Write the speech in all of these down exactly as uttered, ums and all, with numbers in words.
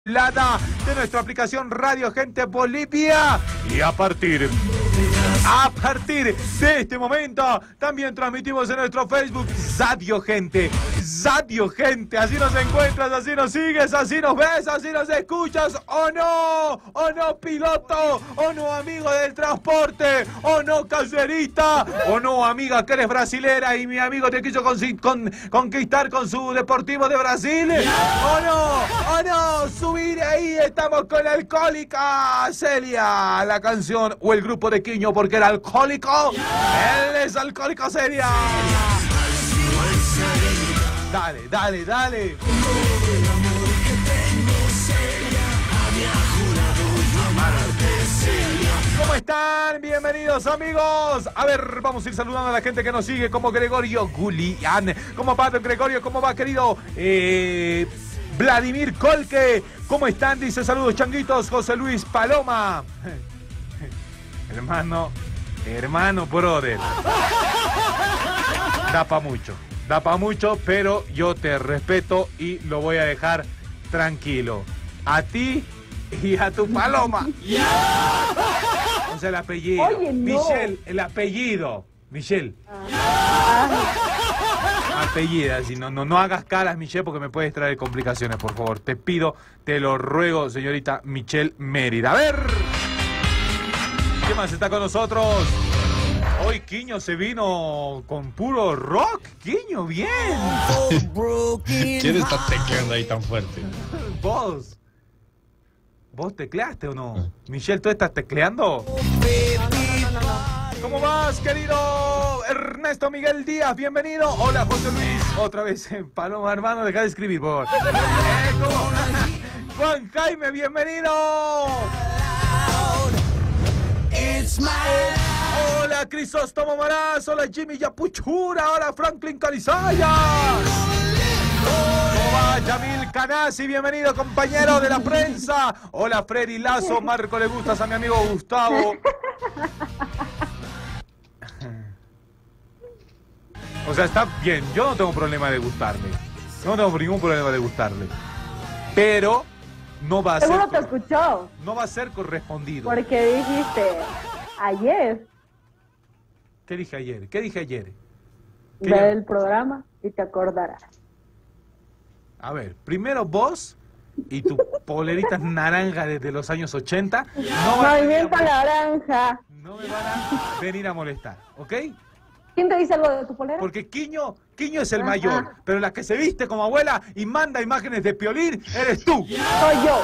de nuestra aplicación Radio Gente Bolivia. Y a partir A partir de este momento también transmitimos en nuestro Facebook Radio Gente, Radio Gente. Así nos encuentras, así nos sigues, así nos ves, así nos escuchas. ¿O no? ¿O no, piloto? ¿O no, amigo del transporte? ¿O no, caserita? ¿O no, amiga, que eres brasilera y mi amigo te quiso con, con, conquistar con su Deportivo de Brasil? ¿O no? ¿O no? Subir ahí, estamos con Alcohólica Celia, la canción o el grupo de Quiño, porque era alcohólico. Él es Alcohólico Celia. Dale, dale, dale. ¿Cómo están? Bienvenidos, amigos. A ver, vamos a ir saludando a la gente que nos sigue, como Gregorio Gulián, como Pato Gregorio, ¿cómo va, querido? Eh, Vladimir Colque, ¿cómo están? Dice saludos, changuitos. José Luis Paloma. Hermano, hermano, brother. Da pa' mucho, da pa' mucho, pero yo te respeto y lo voy a dejar tranquilo. A ti y a tu Paloma. O sea, el apellido. Oye, no. Michelle, el apellido. Michelle. Ah. Apellida, si no, no, no hagas caras, Michelle, porque me puedes traer complicaciones, por favor. Te pido, te lo ruego, señorita Michelle Mérida. A ver. ¿Qué más está con nosotros? Hoy Quiño se vino con puro rock. Quiño, bien. ¿Quién está tecleando ahí tan fuerte? Vos. ¿Vos tecleaste o no? Michelle, ¿tú estás tecleando? ¿Cómo vas, querido Ernesto Miguel Díaz? Bienvenido. Hola, José Luis. Otra vez, Paloma, hermano, deja de escribir, por favor. Eh, ¿cómo? Juan Jaime, bienvenido. Hola, Crisóstomo Maraz. Hola, Jimmy Yapuchura. Hola, Franklin Calizaya. ¿Cómo va, Yamil Canasi? Bienvenido, compañero de la prensa. Hola, Freddy Lazo. Marco, le gustas a mi amigo Gustavo. O sea, está bien. Yo no tengo problema de gustarle. Yo no tengo ningún problema de gustarle. Pero no va a ser... Seguro te escuchó. No va a ser correspondido. Porque dijiste ayer. ¿Qué dije ayer? ¿Qué dije ayer? ¿Qué Ve ya- el programa y te acordarás. A ver, primero vos y tu polerita naranja desde los años ochenta no, van a venir a Movimiento molestar. naranja. No me van a venir a molestar, ¿ok? ¿Quién te dice algo de tu polera? Porque Quiño, Quiño es el Ajá. mayor, pero la que se viste como abuela y manda imágenes de Piolín eres tú. Soy yo.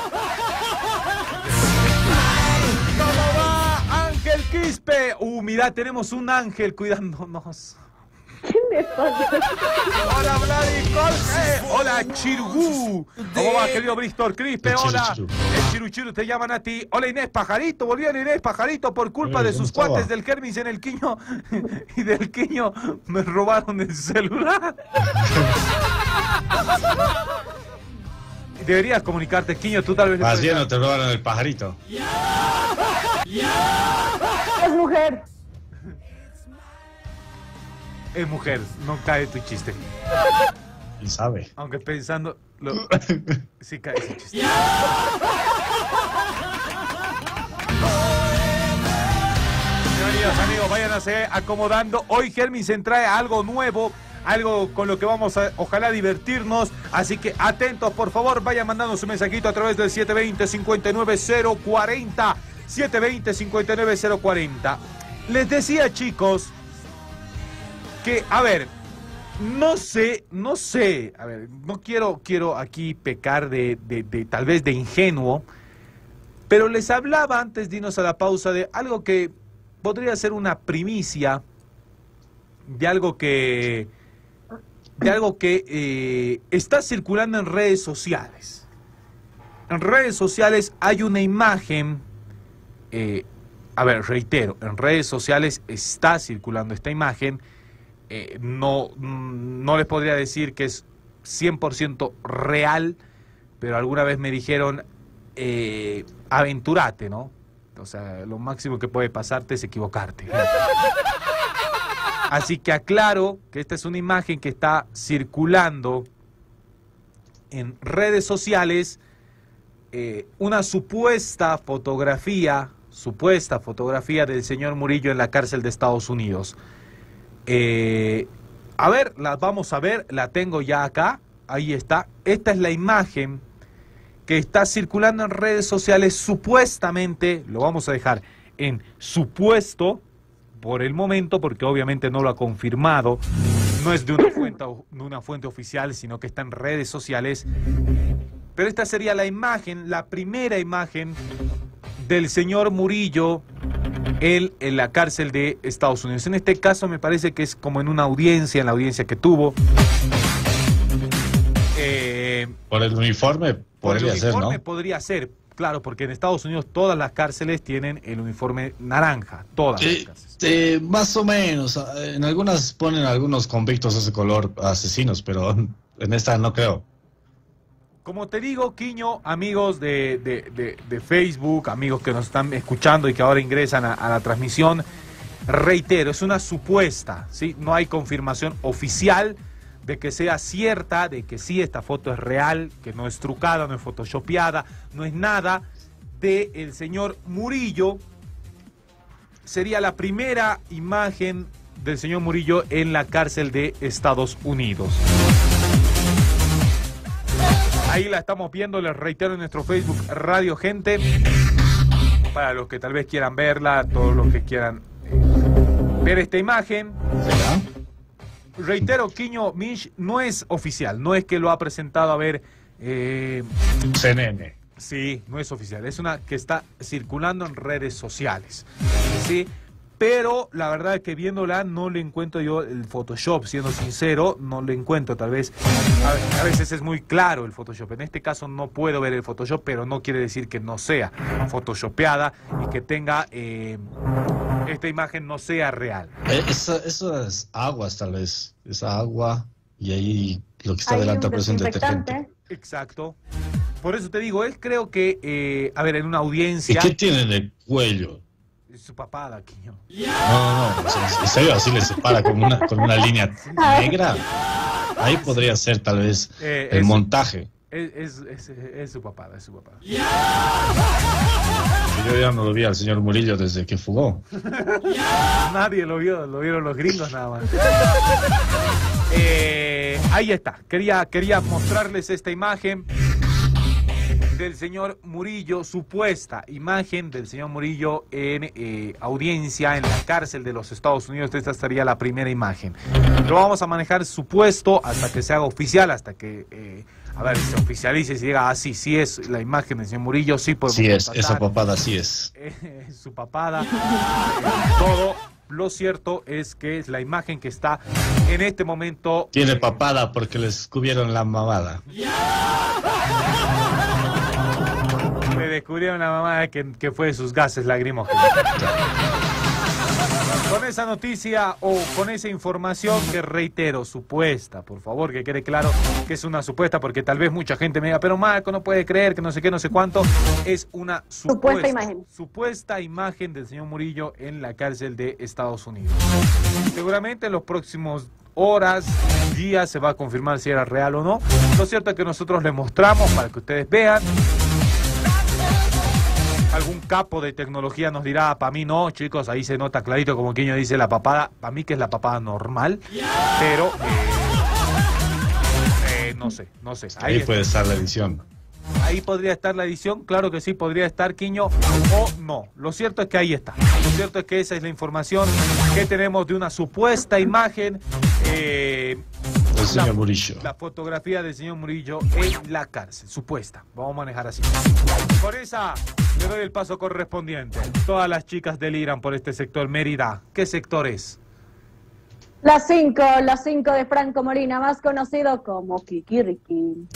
¿Cómo va, Ángel Quispe? Uh, mirá, tenemos un ángel cuidándonos. ¿Quién es soy yo? Hola, Vladi Jorge. Hola, Chirugú. ¿Cómo va, querido Bristol Crispe? El chiru, Hola. chiru. El Chiru Chiru te llaman a ti. Hola, Inés Pajarito. Volvieron Inés Pajarito por culpa Eh, de ¿cómo sus estaba? cuates del Kermis en el Quiño. Y del Quiño me robaron el celular. Deberías comunicarte, Quiño. Tú tal vez... le Más puedes bien dar- no te robaron el pajarito. Es mujer. Es mujer. No cae tu chiste. Y sabe. Aunque pensando... Lo... Sí cae ese chiste. Bienvenidos, amigos, váyanse acomodando. Hoy Germinsen trae algo nuevo, algo con lo que vamos a, ojalá, divertirnos. Así que atentos, por favor, vayan mandando su mensajito a través del siete veinte, cincuenta y nueve cero cuarenta. siete veinte, cincuenta y nueve cero cuarenta. Les decía, chicos, que, a ver, no sé, no sé, a ver, no quiero, quiero aquí pecar de, de, de tal vez de ingenuo, pero les hablaba antes de irnos a la pausa de algo que podría ser una primicia, de algo que, de algo que eh, está circulando en redes sociales. En redes sociales hay una imagen, eh, a ver, reitero, en redes sociales está circulando esta imagen. Eh, no, no les podría decir que es cien por ciento real, pero alguna vez me dijeron, eh, aventurate, ¿no? O sea, lo máximo que puede pasarte es equivocarte. Así que aclaro que esta es una imagen que está circulando en redes sociales eh, una supuesta fotografía, supuesta fotografía del señor Murillo en la cárcel de Estados Unidos. Eh, a ver, la vamos a ver, la tengo ya acá, ahí está. Esta es la imagen que está circulando en redes sociales, supuestamente, lo vamos a dejar en supuesto por el momento, porque obviamente no lo ha confirmado, no es de una fuente, de una fuente oficial, sino que está en redes sociales. Pero esta sería la imagen, la primera imagen del señor Murillo él, en la cárcel de Estados Unidos. En este caso me parece que es como en una audiencia, en la audiencia que tuvo. Eh, por el uniforme por el podría uniforme ser, ¿no? podría ser, claro, porque en Estados Unidos todas las cárceles tienen el uniforme naranja, todas Eh, las cárceles. eh, más o menos. En algunas ponen algunos convictos ese color, asesinos, pero en esta no creo. Como te digo, Quiño, amigos de, de, de, de Facebook, amigos que nos están escuchando y que ahora ingresan a, a la transmisión, reitero, es una supuesta, ¿sí? No hay confirmación oficial de que sea cierta, de que sí, esta foto es real, que no es trucada, no es photoshopeada, no es nada de el señor Murillo. Sería la primera imagen del señor Murillo en la cárcel de Estados Unidos. Ahí la estamos viendo, les reitero, en nuestro Facebook Radio Gente, para los que tal vez quieran verla, todos los que quieran eh, ver esta imagen. ¿Será? Reitero, Quiño Minch no es oficial, no es que lo ha presentado a ver... Eh, C N N. sí, no es oficial, es una que está circulando en redes sociales, ¿sí? Pero la verdad es que viéndola no le encuentro yo el Photoshop, siendo sincero, no le encuentro, tal vez, a, a veces es muy claro el Photoshop. En este caso no puedo ver el Photoshop, pero no quiere decir que no sea photoshopeada y que tenga, eh, esta imagen no sea real. Eh, esa, eso es aguas, tal vez. Es agua y ahí lo que está Hay delante un parece un detergente. desinfectante. Exacto. Por eso te digo, él creo que, eh, a ver, en una ¿Y audiencia... qué tiene en el cuello? Su papada, Quiño. No, no, no. O sea, en serio, así le separa con una, con una línea negra. Ahí podría ser tal vez Eh, el es- montaje. Es, es, es, es su papada, es su papada. Yo ya no lo vi al señor Murillo desde que fugó. Nadie lo vio, lo vieron los gringos nada más. Eh, ahí está, quería, quería mostrarles esta imagen del señor Murillo, supuesta imagen del señor Murillo en eh, audiencia en la cárcel de los Estados Unidos. Esta sería la primera imagen. Lo vamos a manejar supuesto hasta que se haga oficial, hasta que, eh, a ver, se oficialice y se diga, ah, sí, sí es la imagen del señor Murillo, sí podemos Sí es, constatar. esa papada sí es. Eh, su papada, eh, todo. Lo cierto es que es la imagen que está en este momento. Tiene eh, papada porque le descubrieron la mamada. Me descubrieron la mamá que, que fue de sus gases lacrimógenos. Con esa noticia o con esa información que reitero, supuesta, por favor, que quede claro que es una supuesta, porque tal vez mucha gente me diga, pero Marco no puede creer que no sé qué, no sé cuánto, es una supuesta, Supuesta imagen. supuesta imagen del señor Murillo en la cárcel de Estados Unidos. Seguramente en los próximos horas, días, se va a confirmar si era real o no. Lo cierto es que nosotros les mostramos para que ustedes vean. Algún capo de tecnología nos dirá, para mí no, chicos, ahí se nota clarito como Quiño dice la papada, para mí que es la papada normal, pero eh, eh, no sé, no sé. Ahí Ahí, puede estar la edición. ahí podría estar la edición, claro que sí, podría estar Quiño o no. Lo cierto es que ahí está. Lo cierto es que esa es la información que tenemos de una supuesta imagen. Eh, El señor la- Murillo. La fotografía del señor Murillo en la cárcel, supuesta. Vamos a manejar así. Por esa le doy el paso correspondiente. Todas las chicas deliran por este sector. Mérida, ¿qué sector es? Las cinco, las cinco de Franco Molina, más conocido como Kikiriki.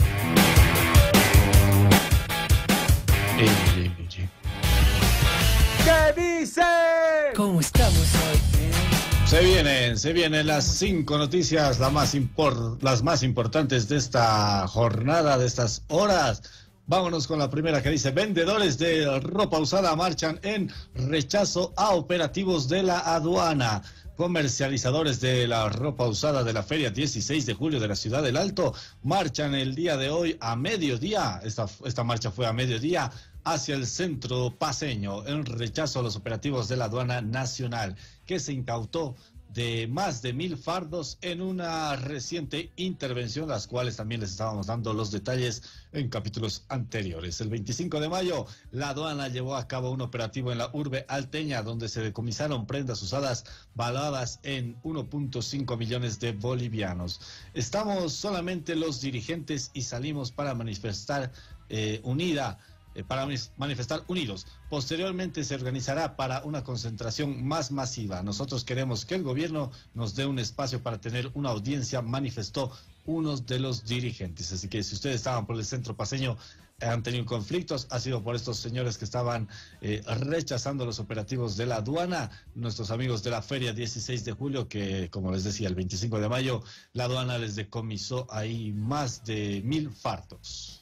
Ey, ey, ey, ey. ¿Qué dice? ¿Cómo estamos hoy? Se vienen, se vienen las cinco noticias, la más impor- las más importantes de esta jornada, de estas horas. Vámonos con la primera que dice, vendedores de ropa usada marchan en rechazo a operativos de la aduana. comercializadores de la ropa usada de la Feria dieciséis de julio de la Ciudad del Alto marchan el día de hoy a mediodía. Esta, esta marcha fue a mediodía hacia el centro paceño en rechazo a los operativos de la aduana nacional, que se incautó de más de mil fardos en una reciente intervención, las cuales también les estábamos dando los detalles en capítulos anteriores. El veinticinco de mayo, la aduana llevó a cabo un operativo en la urbe alteña, donde se decomisaron prendas usadas valuadas en uno punto cinco millones de bolivianos. Estamos solamente los dirigentes y salimos para manifestar eh, unida para manifestar unidos. Posteriormente se organizará para una concentración más masiva. Nosotros queremos que el gobierno nos dé un espacio para tener una audiencia, manifestó uno de los dirigentes. Así que si ustedes estaban por el centro paceño, han tenido conflictos, ha sido por estos señores que estaban eh, rechazando los operativos de la aduana, nuestros amigos de la Feria dieciséis de julio, que como les decía, el veinticinco de mayo, la aduana les decomisó ahí más de mil fardos.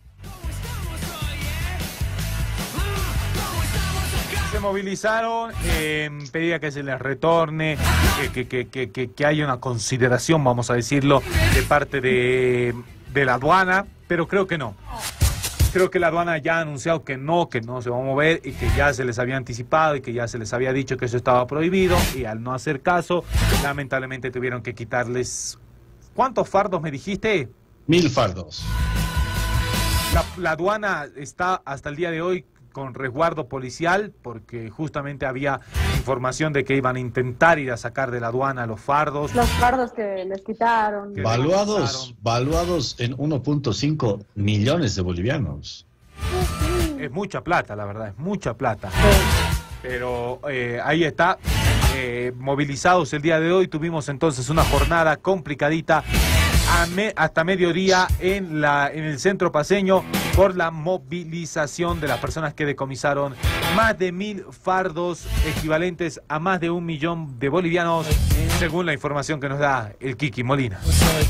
Se movilizaron, eh, pedía que se les retorne, que, que, que, que, que haya una consideración, vamos a decirlo, de parte de, de la aduana, pero creo que no. Creo que la aduana ya ha anunciado que no, que no se va a mover y que ya se les había anticipado y que ya se les había dicho que eso estaba prohibido, y al no hacer caso, lamentablemente tuvieron que quitarles... ¿Cuántos fardos me dijiste? Mil fardos. La, la aduana está hasta el día de hoy con resguardo policial, porque justamente había información de que iban a intentar ir a sacar de la aduana los fardos. Los fardos que les quitaron. Que valuados, valuados en uno punto cinco millones de bolivianos. Es mucha plata, la verdad, es mucha plata. Sí. Pero eh, ahí está, eh, movilizados el día de hoy. Tuvimos entonces una jornada complicadita a me, hasta mediodía en, la, en el centro paceño, por la movilización de las personas que decomisaron más de mil fardos equivalentes a más de un millón de bolivianos, según la información que nos da el Kiki Molina.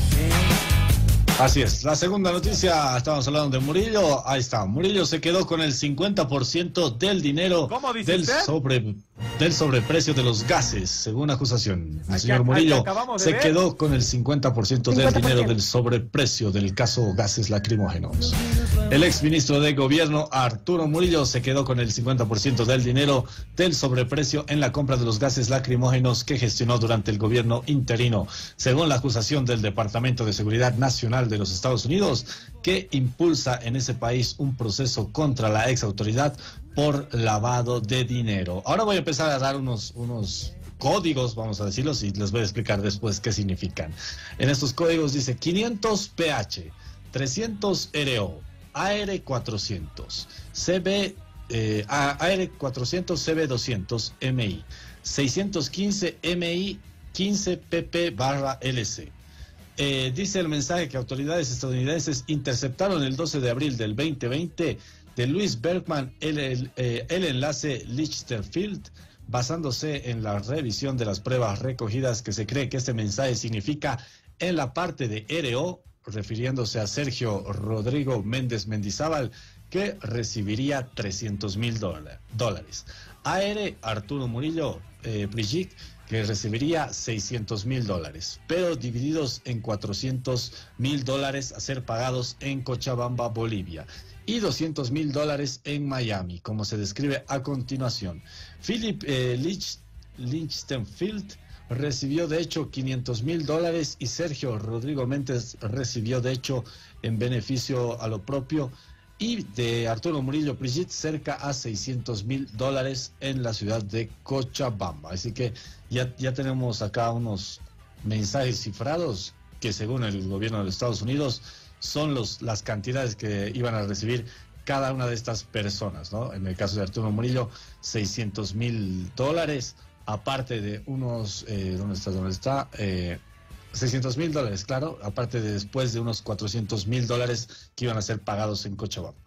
Así es. La segunda noticia, estamos hablando de Murillo. Ahí está. Murillo se quedó con el cincuenta por ciento del dinero del, sobre, del sobreprecio de los gases, según acusación. El señor Murillo se ver. quedó con el cincuenta por ciento del dinero del sobreprecio del caso gases lacrimógenos. El exministro de Gobierno, Arturo Murillo, se quedó con el cincuenta por ciento del dinero del sobreprecio en la compra de los gases lacrimógenos que gestionó durante el gobierno interino, según la acusación del Departamento de Seguridad Nacional de los Estados Unidos, que impulsa en ese país un proceso contra la ex autoridad por lavado de dinero. Ahora voy a empezar a dar unos, unos códigos, vamos a decirlos, y les voy a explicar después qué significan. En estos códigos dice quinientos P H, trescientos R O, A R cuatrocientos, C B, eh, A R cuatrocientos, C B doscientos, M I, seiscientos quince M I quince P P barra L C. Eh, dice el mensaje que autoridades estadounidenses interceptaron el doce de abril del veinte veinte de Luis Bergman el, el, eh, el enlace Lichterfield, basándose en la revisión de las pruebas recogidas, que se cree que este mensaje significa en la parte de R O, refiriéndose a Sergio Rodrigo Méndez Mendizábal, que recibiría trescientos mil dólares. A R, Arturo Murillo eh, Brigitte, que recibiría seiscientos mil dólares, pero divididos en cuatrocientos mil dólares a ser pagados en Cochabamba, Bolivia, y doscientos mil dólares en Miami, como se describe a continuación. Philip eh, Lich, Lichtenfield recibió de hecho quinientos mil dólares y Sergio Rodrigo Méndez recibió de hecho en beneficio a lo propio, y de Arturo Murillo Brigitte cerca a seiscientos mil dólares en la ciudad de Cochabamba. Así que ya, ya tenemos acá unos mensajes cifrados que, según el gobierno de los Estados Unidos, son los, las cantidades que iban a recibir cada una de estas personas, ¿no? En el caso de Arturo Murillo, seiscientos mil dólares, aparte de unos, eh, ¿dónde está? ¿Dónde está? Eh, seiscientos mil dólares, claro, aparte de después de unos cuatrocientos mil dólares que iban a ser pagados en Cochabamba.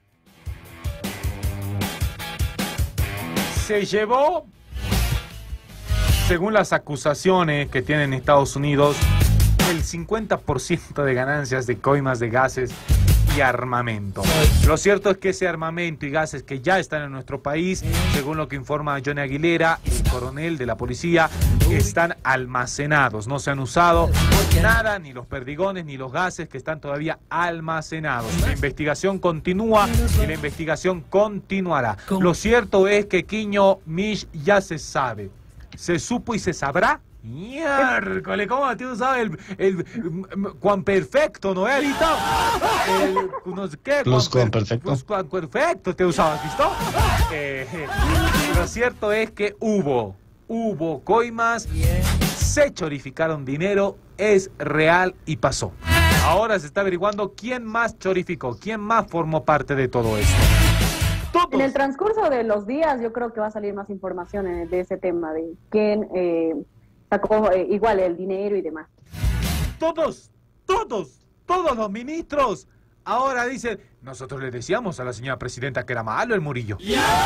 Se llevó, según las acusaciones que tienen Estados Unidos, el cincuenta por ciento de ganancias de coimas de gases y armamento. Lo cierto es que ese armamento y gases que ya están en nuestro país, según lo que informa Johnny Aguilera, el coronel de la policía, están almacenados. No se han usado nada, ni los perdigones, ni los gases que están todavía almacenados. La investigación continúa y la investigación continuará. Lo cierto es que Quiño Mish ya se sabe. Se supo y se sabrá. Miércoles, ¿cómo te usaba el, el, el Juan Perfecto, no es ahorita? El, no sé qué, Plus Juan Perfecto. Plus Juan Perfecto te usaba, ¿visto? Eh, lo cierto es que hubo, hubo coimas, se chorificaron dinero, es real y pasó. Ahora se está averiguando quién más chorificó, quién más formó parte de todo esto. Todos. En el transcurso de los días yo creo que va a salir más información de ese tema, de quién eh, sacó eh, igual el dinero y demás. Todos, todos, todos los ministros ahora dicen, nosotros le decíamos a la señora presidenta que era malo el Murillo.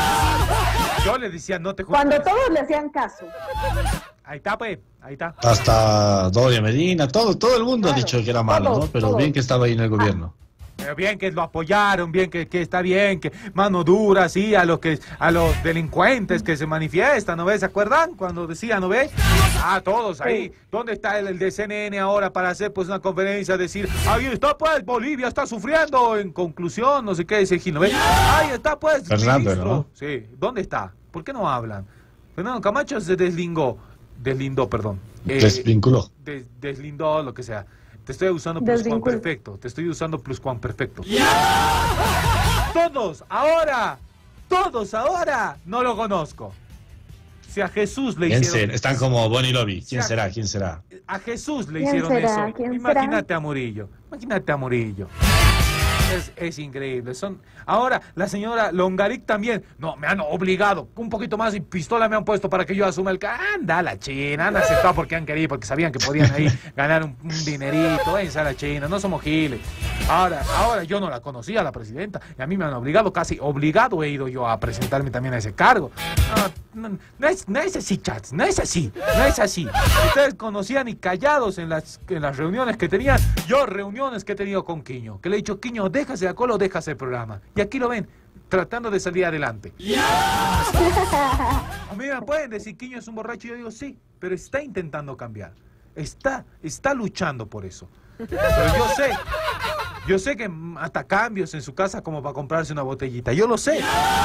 Yo le decía, no te juro. Cuando todos le hacían caso. Ahí está, pues, ahí está. Hasta Doria Medina, todo, todo el mundo claro, ha dicho que era malo, todos, ¿no? Pero todos. Bien que estaba ahí en el gobierno. Ah. Pero bien que lo apoyaron, bien que, que está bien, que mano dura, sí, a los que a los delincuentes que se manifiestan, ¿no ves? ¿Se acuerdan? Cuando decía, ¿no ves? Ah, todos ahí. Sí. ¿Dónde está el, el de C N N ahora para hacer pues una conferencia, decir, ahí está pues, Bolivia está sufriendo, en conclusión, no sé qué dice Gil, ¿no ves? Ahí está pues, Fernando, ¿no? Sí, ¿dónde está? ¿Por qué no hablan? Fernando Camacho se deslingó, deslindó, perdón. Eh, Desvinculó. Des, deslindó, lo que sea. Te estoy usando pluscuamperfecto. Te estoy usando pluscuamperfecto. Todos, ahora, todos ahora, no lo conozco. Si a Jesús le ¿Quién hicieron... Será? Están como Bonnie Lobby. ¿Quién si será? ¿Quién será? A Jesús le hicieron eso. Imagínate a Murillo. Imagínate a Murillo. Es, es increíble. Son ahora la señora Longaric también. No, me han obligado. Un poquito más y pistola me han puesto para que yo asuma el... Anda la China, han aceptado porque han querido, porque sabían que podían ahí ganar un, un dinerito. Váyanse a la China, no somos giles. Ahora, ahora yo no la conocía, la presidenta, y a mí me han obligado, casi obligado he ido yo a presentarme también a ese cargo. No, no, no, es, no es así, chats, no es así, no es así. Ustedes conocían y callados en las, en las reuniones que tenían. Yo reuniones que he tenido con Quiño, que le he dicho, Quiño, déjase de acolo, déjase el programa. Y aquí lo ven, tratando de salir adelante. A mí me pueden decir, Quiño es un borracho, y yo digo, sí, pero está intentando cambiar. Está, está luchando por eso. Pero yo sé, yo sé que hasta cambios en su casa como para comprarse una botellita. Yo lo sé.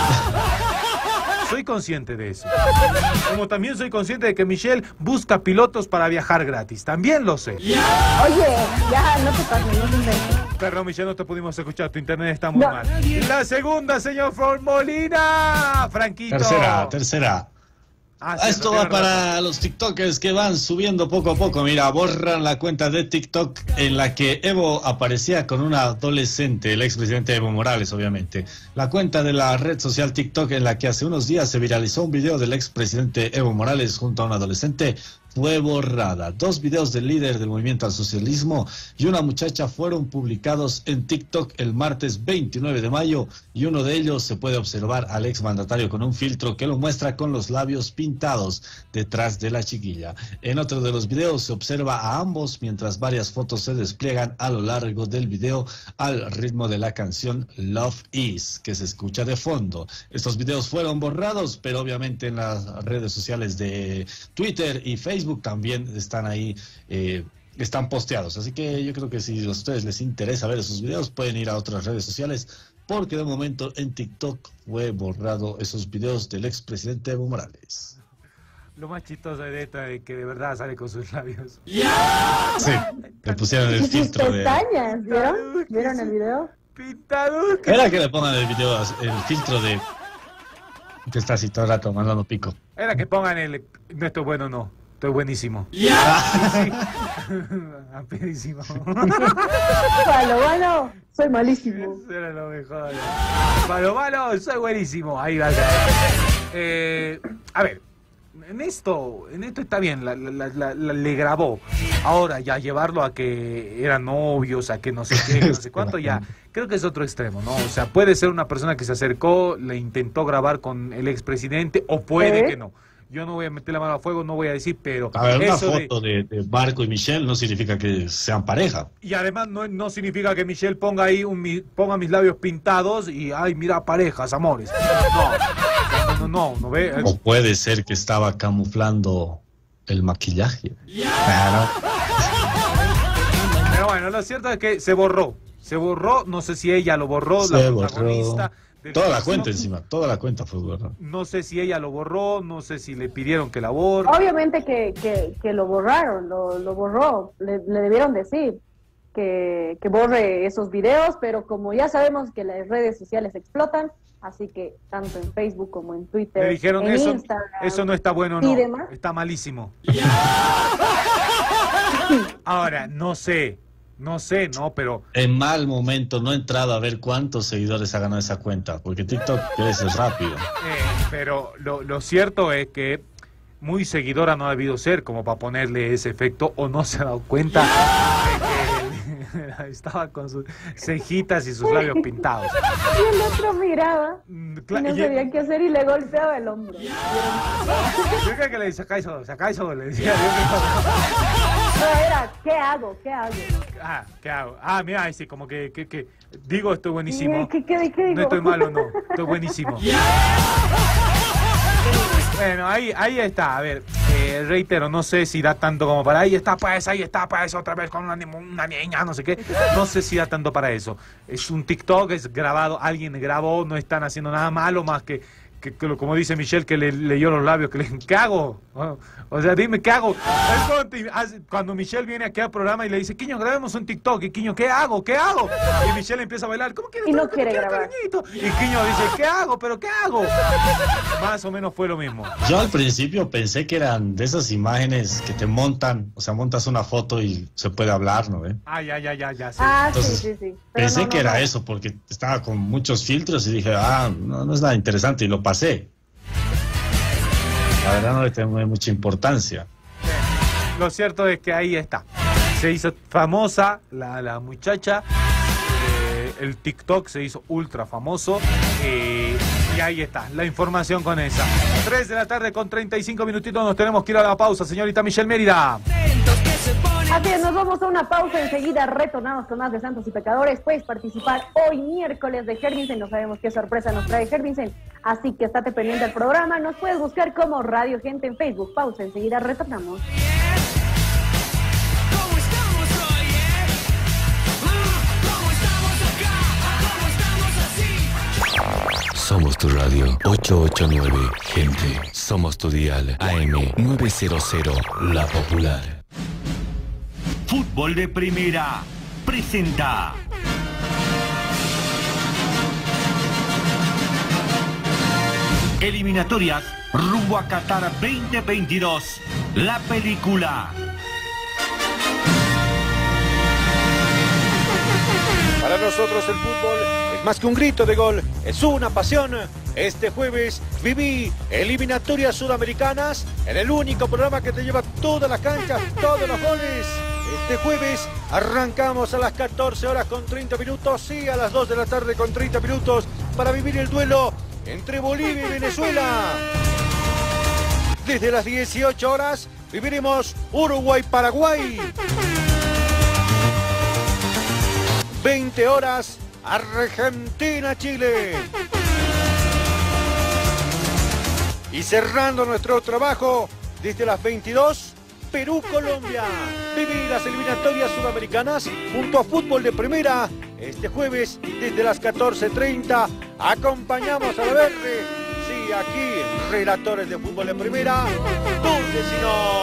Soy consciente de eso. Como también soy consciente de que Michelle busca pilotos para viajar gratis. También lo sé. Oye, ya, no te pases, no te inventes. Perdón, Michelle, no te pudimos escuchar. Tu internet está muy no. mal. La segunda, señor Formolina. Franquito. Tercera, tercera. Ah, sí, esto va para los tiktokers que van subiendo poco a poco. Mira, borran la cuenta de TikTok en la que Evo aparecía con una adolescente, el expresidente Evo Morales, obviamente. La cuenta de la red social TikTok en la que hace unos días se viralizó un video del expresidente Evo Morales junto a un adolescente fue borrada. Dos videos del líder del movimiento al socialismo y una muchacha fueron publicados en TikTok el martes veintinueve de mayo y uno de ellos se puede observar al exmandatario con un filtro que lo muestra con los labios pintados detrás de la chiquilla. En otro de los videos se observa a ambos mientras varias fotos se despliegan a lo largo del video al ritmo de la canción Love Is, que se escucha de fondo. Estos videos fueron borrados, pero obviamente en las redes sociales de Twitter y Facebook también están ahí, eh, están posteados. Así que yo creo que si a ustedes les interesa ver esos videos, pueden ir a otras redes sociales, porque de momento en TikTok fue borrado esos videos del expresidente Evo Morales. Lo más chistoso de esto es que de verdad sale con sus labios. Sí, le pusieron el filtro de... pestañas, ¿vieron? ¿Vieron el video? Pintaduz. Era que le pongan el video, el filtro de... que está así todo el rato mandando pico. Era que pongan el... no estoy bueno, no. Estoy buenísimo. ¡Ya! Sí. Apedísimo. Malo, malo, soy malísimo. Eso era lo mejor. Malo, malo, soy buenísimo. Ahí va. Eh, a ver, en esto, en esto está bien, la, la, la, la, le grabó. Ahora ya llevarlo a que eran novios, a que no sé qué, no sé cuánto, ya creo que es otro extremo, ¿no? O sea, puede ser una persona que se acercó, le intentó grabar con el expresidente, o puede ¿Eh? que no. yo no voy a meter la mano a fuego, no voy a decir, pero... A ver, una eso foto de... De, de Barco y Michelle no significa que sean pareja. Y además no, no significa que Michelle ponga ahí un, mi- ponga mis labios pintados y, ay, mira, parejas, amores. No, no, no, no ve. O puede ser que estaba camuflando el maquillaje. Claro. Pero bueno, lo cierto es que se borró. Se borró, no sé si ella lo borró, Se la borró. protagonista. del Toda la caso. cuenta encima, toda la cuenta fue borrada. No sé si ella lo borró, no sé si le pidieron que la borre. Obviamente que, que, que lo borraron, lo, lo borró, le, le debieron decir que, que borre esos videos, pero como ya sabemos que las redes sociales explotan, así que tanto en Facebook como en Twitter, Le dijeron en eso, Instagram, eso no está bueno, no. y demás. Está malísimo. Ahora, no sé, no sé, no, pero En mal momento no he entrado a ver cuántos seguidores ha ganado esa cuenta, porque TikTok es rápido. Eh, pero lo, lo cierto es que muy seguidora no ha debido ser como para ponerle ese efecto, o no se ha dado cuenta de que estaba con sus cejitas y sus labios pintados. Y el otro miraba Mm, y cla- no y- sabía qué hacer y le golpeaba el hombro. Yo creo que le decía, saca eso, saca eso, le decía. No, era, ¿qué hago? ¿Qué hago? Ah, ¿qué hago? Ah, mira, ahí sí, como que, que, que digo, estoy buenísimo. ¿Qué, qué, qué digo? No estoy malo, no, estoy buenísimo. Bueno, ahí, ahí está, a ver, eh, reitero, no sé si da tanto como para, ahí está pues, ahí está pues, otra vez con una, ni- una niña, no sé qué, no sé si da tanto para eso. Es un TikTok, es grabado, alguien grabó, no están haciendo nada malo más que, que, que lo- como dice Michelle, que le leyó los labios, que le, ¿qué hago? Oh, o sea, dime, ¿qué hago? Es cuando, te- hace- cuando Michelle viene aquí al programa y le dice, Quiño, grabemos un TikTok, y Quiño, ¿qué hago? ¿Qué hago? Y Michelle empieza a bailar, ¿cómo quieres? Y no ¿Cómo quiere quieres, grabar. cariñito? Y Quiño dice, ¿qué hago? ¿Pero qué hago? Más o menos fue lo mismo. Yo al principio pensé que eran de esas imágenes que te montan, o sea, montas una foto y se puede hablar, ¿no? ¿Eh? Ah, ya, ya, ya, ya, sí. Ah, Entonces, sí, sí, sí. Pero Pensé no, que no, era no. eso, porque estaba con muchos filtros y dije, ah, no, no es nada interesante, y lo pasé. La verdad no le tengo mucha importancia. Lo cierto es que ahí está. Se hizo famosa la, la muchacha. eh, el TikTok se hizo ultra famoso. eh, y ahí está, la información con esa. tres de la tarde con treinta y cinco minutitos. Nos tenemos que ir a la pausa, señorita Michelle Mérida. Así es, nos vamos a una pausa, enseguida retornamos con más de Santos y Pecadores. Puedes participar hoy miércoles de Herminsen, no sabemos qué sorpresa nos trae Herminsen, así que estate pendiente del programa. Nos puedes buscar como Radio Gente en Facebook. Pausa, enseguida retornamos. ¿Cómo estamos hoy, eh? Ah, ¿cómo estamos acá? ¿Cómo estamos así? Somos tu radio ocho ocho nueve, gente. Somos tu dial A M nueve cero cero, La Popular. Fútbol de Primera presenta eliminatorias rumbo a Qatar veinte veintidós, la película. Para nosotros el fútbol es más que un grito de gol, es una pasión. Este jueves viví eliminatorias sudamericanas en el único programa que te lleva todas las canchas, todos los goles. Este jueves arrancamos a las catorce horas con treinta minutos y a las dos de la tarde con treinta minutos para vivir el duelo entre Bolivia y Venezuela. Desde las dieciocho horas viviremos Uruguay-Paraguay. veinte horas Argentina-Chile. Y cerrando nuestro trabajo desde las veintidós, Perú-Colombia. Vivir las eliminatorias sudamericanas junto a Fútbol de Primera. Este jueves desde las catorce treinta acompañamos a la B R. Sí, aquí en Relatores de Fútbol de Primera. ¿Dónde si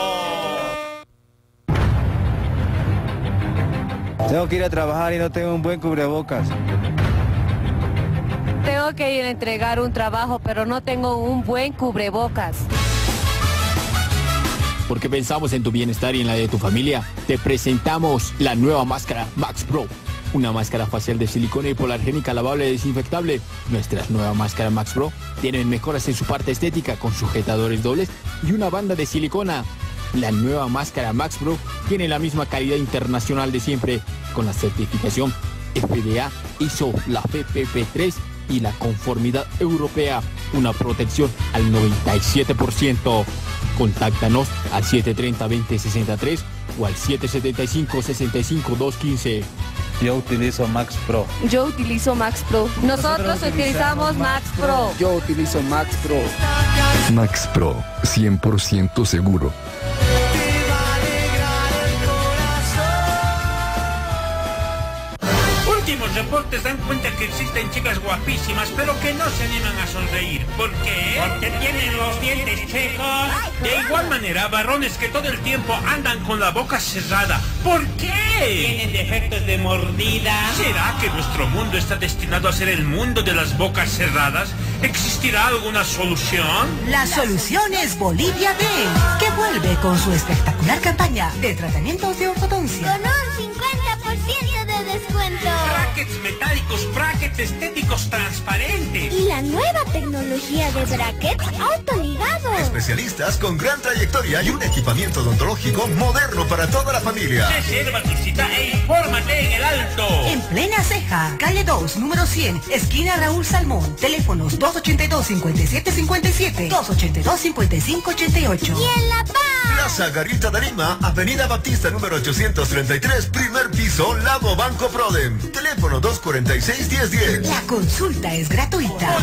no? Tengo que ir a trabajar y no tengo un buen cubrebocas. Tengo que ir a entregar un trabajo, pero no tengo un buen cubrebocas. Porque pensamos en tu bienestar y en la de tu familia, te presentamos la nueva máscara Max Pro. Una máscara facial de silicona hipoalergénica lavable y desinfectable. Nuestras nuevas máscaras Max Pro tienen mejoras en su parte estética con sujetadores dobles y una banda de silicona. La nueva máscara Max Pro tiene la misma calidad internacional de siempre, con la certificación F D A, I S O, la P P P tres y la conformidad europea, una protección al noventa y siete por ciento. Contáctanos al siete tres cero, dos cero seis tres o al siete siete cinco, seis cinco, dos uno cinco. Yo utilizo Max Pro. Yo utilizo Max Pro. Nosotros utilizamos Max Pro. Yo utilizo Max Pro. Max Pro, cien por ciento seguro. Últimos reportes dan cuenta que existen chicas guapísimas, pero que no se animan a sonreír. ¿Por qué? Porque tienen los dientes checos. De igual manera, varones que todo el tiempo andan con la boca cerrada. ¿Por qué? Tienen defectos de mordida. ¿Será que nuestro mundo está destinado a ser el mundo de las bocas cerradas? ¿Existirá alguna solución? La solución es Bolivia Dent, que vuelve con su espectacular campaña de tratamientos de ortodoncia. Con un cincuenta por ciento de descuento. Brackets metálicos, brackets estéticos transparentes. Y la nueva tecnología de brackets autoligados. Especialistas con gran trayectoria y un equipamiento odontológico moderno para toda la familia. Reserva tu cita e infórmate en el Alto. En plena ceja, calle dos, número cien, esquina Raúl Salmón. Teléfonos dos ochenta y dos, cincuenta y siete cincuenta y siete, dos ochenta y dos, cincuenta y cinco ochenta y ocho. Y en La Paz, Plaza Garita de Lima, Avenida Batista número ochocientos treinta y tres, primer piso, Labo Banco Prodem. Teléfono dos cuarenta y seis, diez diez. La consulta es gratuita.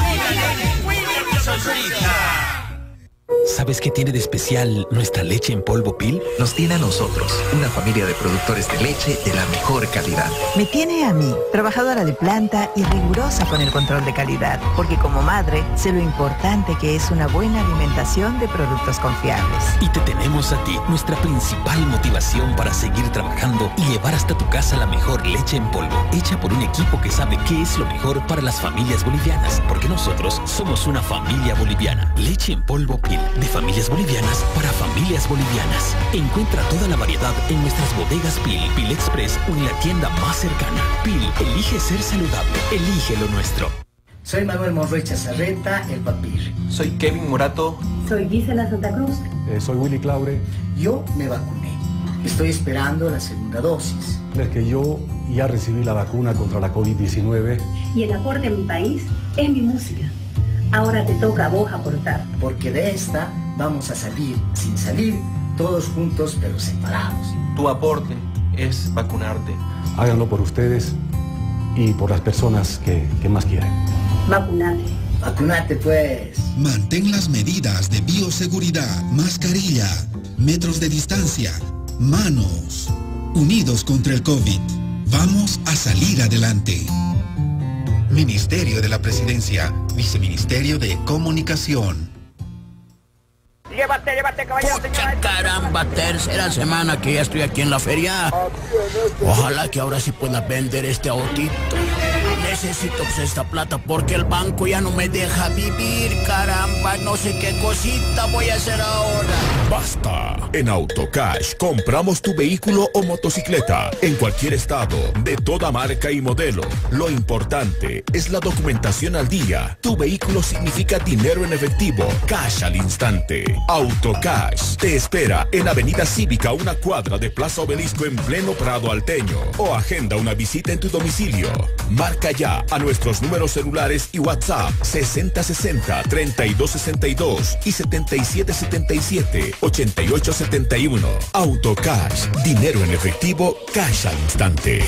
¿Sabes qué tiene de especial nuestra leche en polvo Pil? Nos tiene a nosotros, una familia de productores de leche de la mejor calidad. Me tiene a mí, trabajadora de planta y rigurosa con el control de calidad, porque como madre sé lo importante que es una buena alimentación de productos confiables. Y te tenemos a ti, nuestra principal motivación para seguir trabajando y llevar hasta tu casa la mejor leche en polvo, hecha por un equipo que sabe qué es lo mejor para las familias bolivianas, porque nosotros somos una familia boliviana. Leche en polvo Pil, de familias bolivianas para familias bolivianas. Encuentra toda la variedad en nuestras bodegas Pil, Pil Express o en la tienda más cercana. Pil, elige ser saludable, elige lo nuestro. Soy Manuel Morrecha Sarreta, el Papir. Soy Kevin Morato. Soy Gisela Santa Cruz. Eh, soy Willy Claure. Yo me vacuné. Estoy esperando la segunda dosis. Es que yo ya recibí la vacuna contra la COVID diecinueve. Y el aporte en mi país es mi música. Ahora te toca a vos aportar. Porque de esta vamos a salir, sin salir, todos juntos pero separados. Tu aporte es vacunarte. Háganlo por ustedes y por las personas que, que más quieren. Vacunate. Vacunate pues. Mantén las medidas de bioseguridad, mascarilla, metros de distancia, manos. Unidos contra el COVID. Vamos a salir adelante. Ministerio de la Presidencia, Viceministerio de Comunicación. Llévate, llévate, caballero, señora. Caramba, tercera semana que ya estoy aquí en la feria. Ojalá que ahora sí pueda vender este autito. Necesito pues esta plata porque el banco ya no me deja vivir, caramba, no sé qué cosita voy a hacer ahora. Basta. En Autocash compramos tu vehículo o motocicleta en cualquier estado, de toda marca y modelo. Lo importante es la documentación al día. Tu vehículo significa dinero en efectivo, cash al instante. Autocash te espera en Avenida Cívica, una cuadra de Plaza Obelisco en pleno Prado Alteño. O agenda una visita en tu domicilio. Marca ya a nuestros números celulares y WhatsApp sesenta sesenta, treinta y dos sesenta y dos y setenta y siete setenta y siete, ochenta y ocho setenta y uno. Autocash, dinero en efectivo, cash al instante.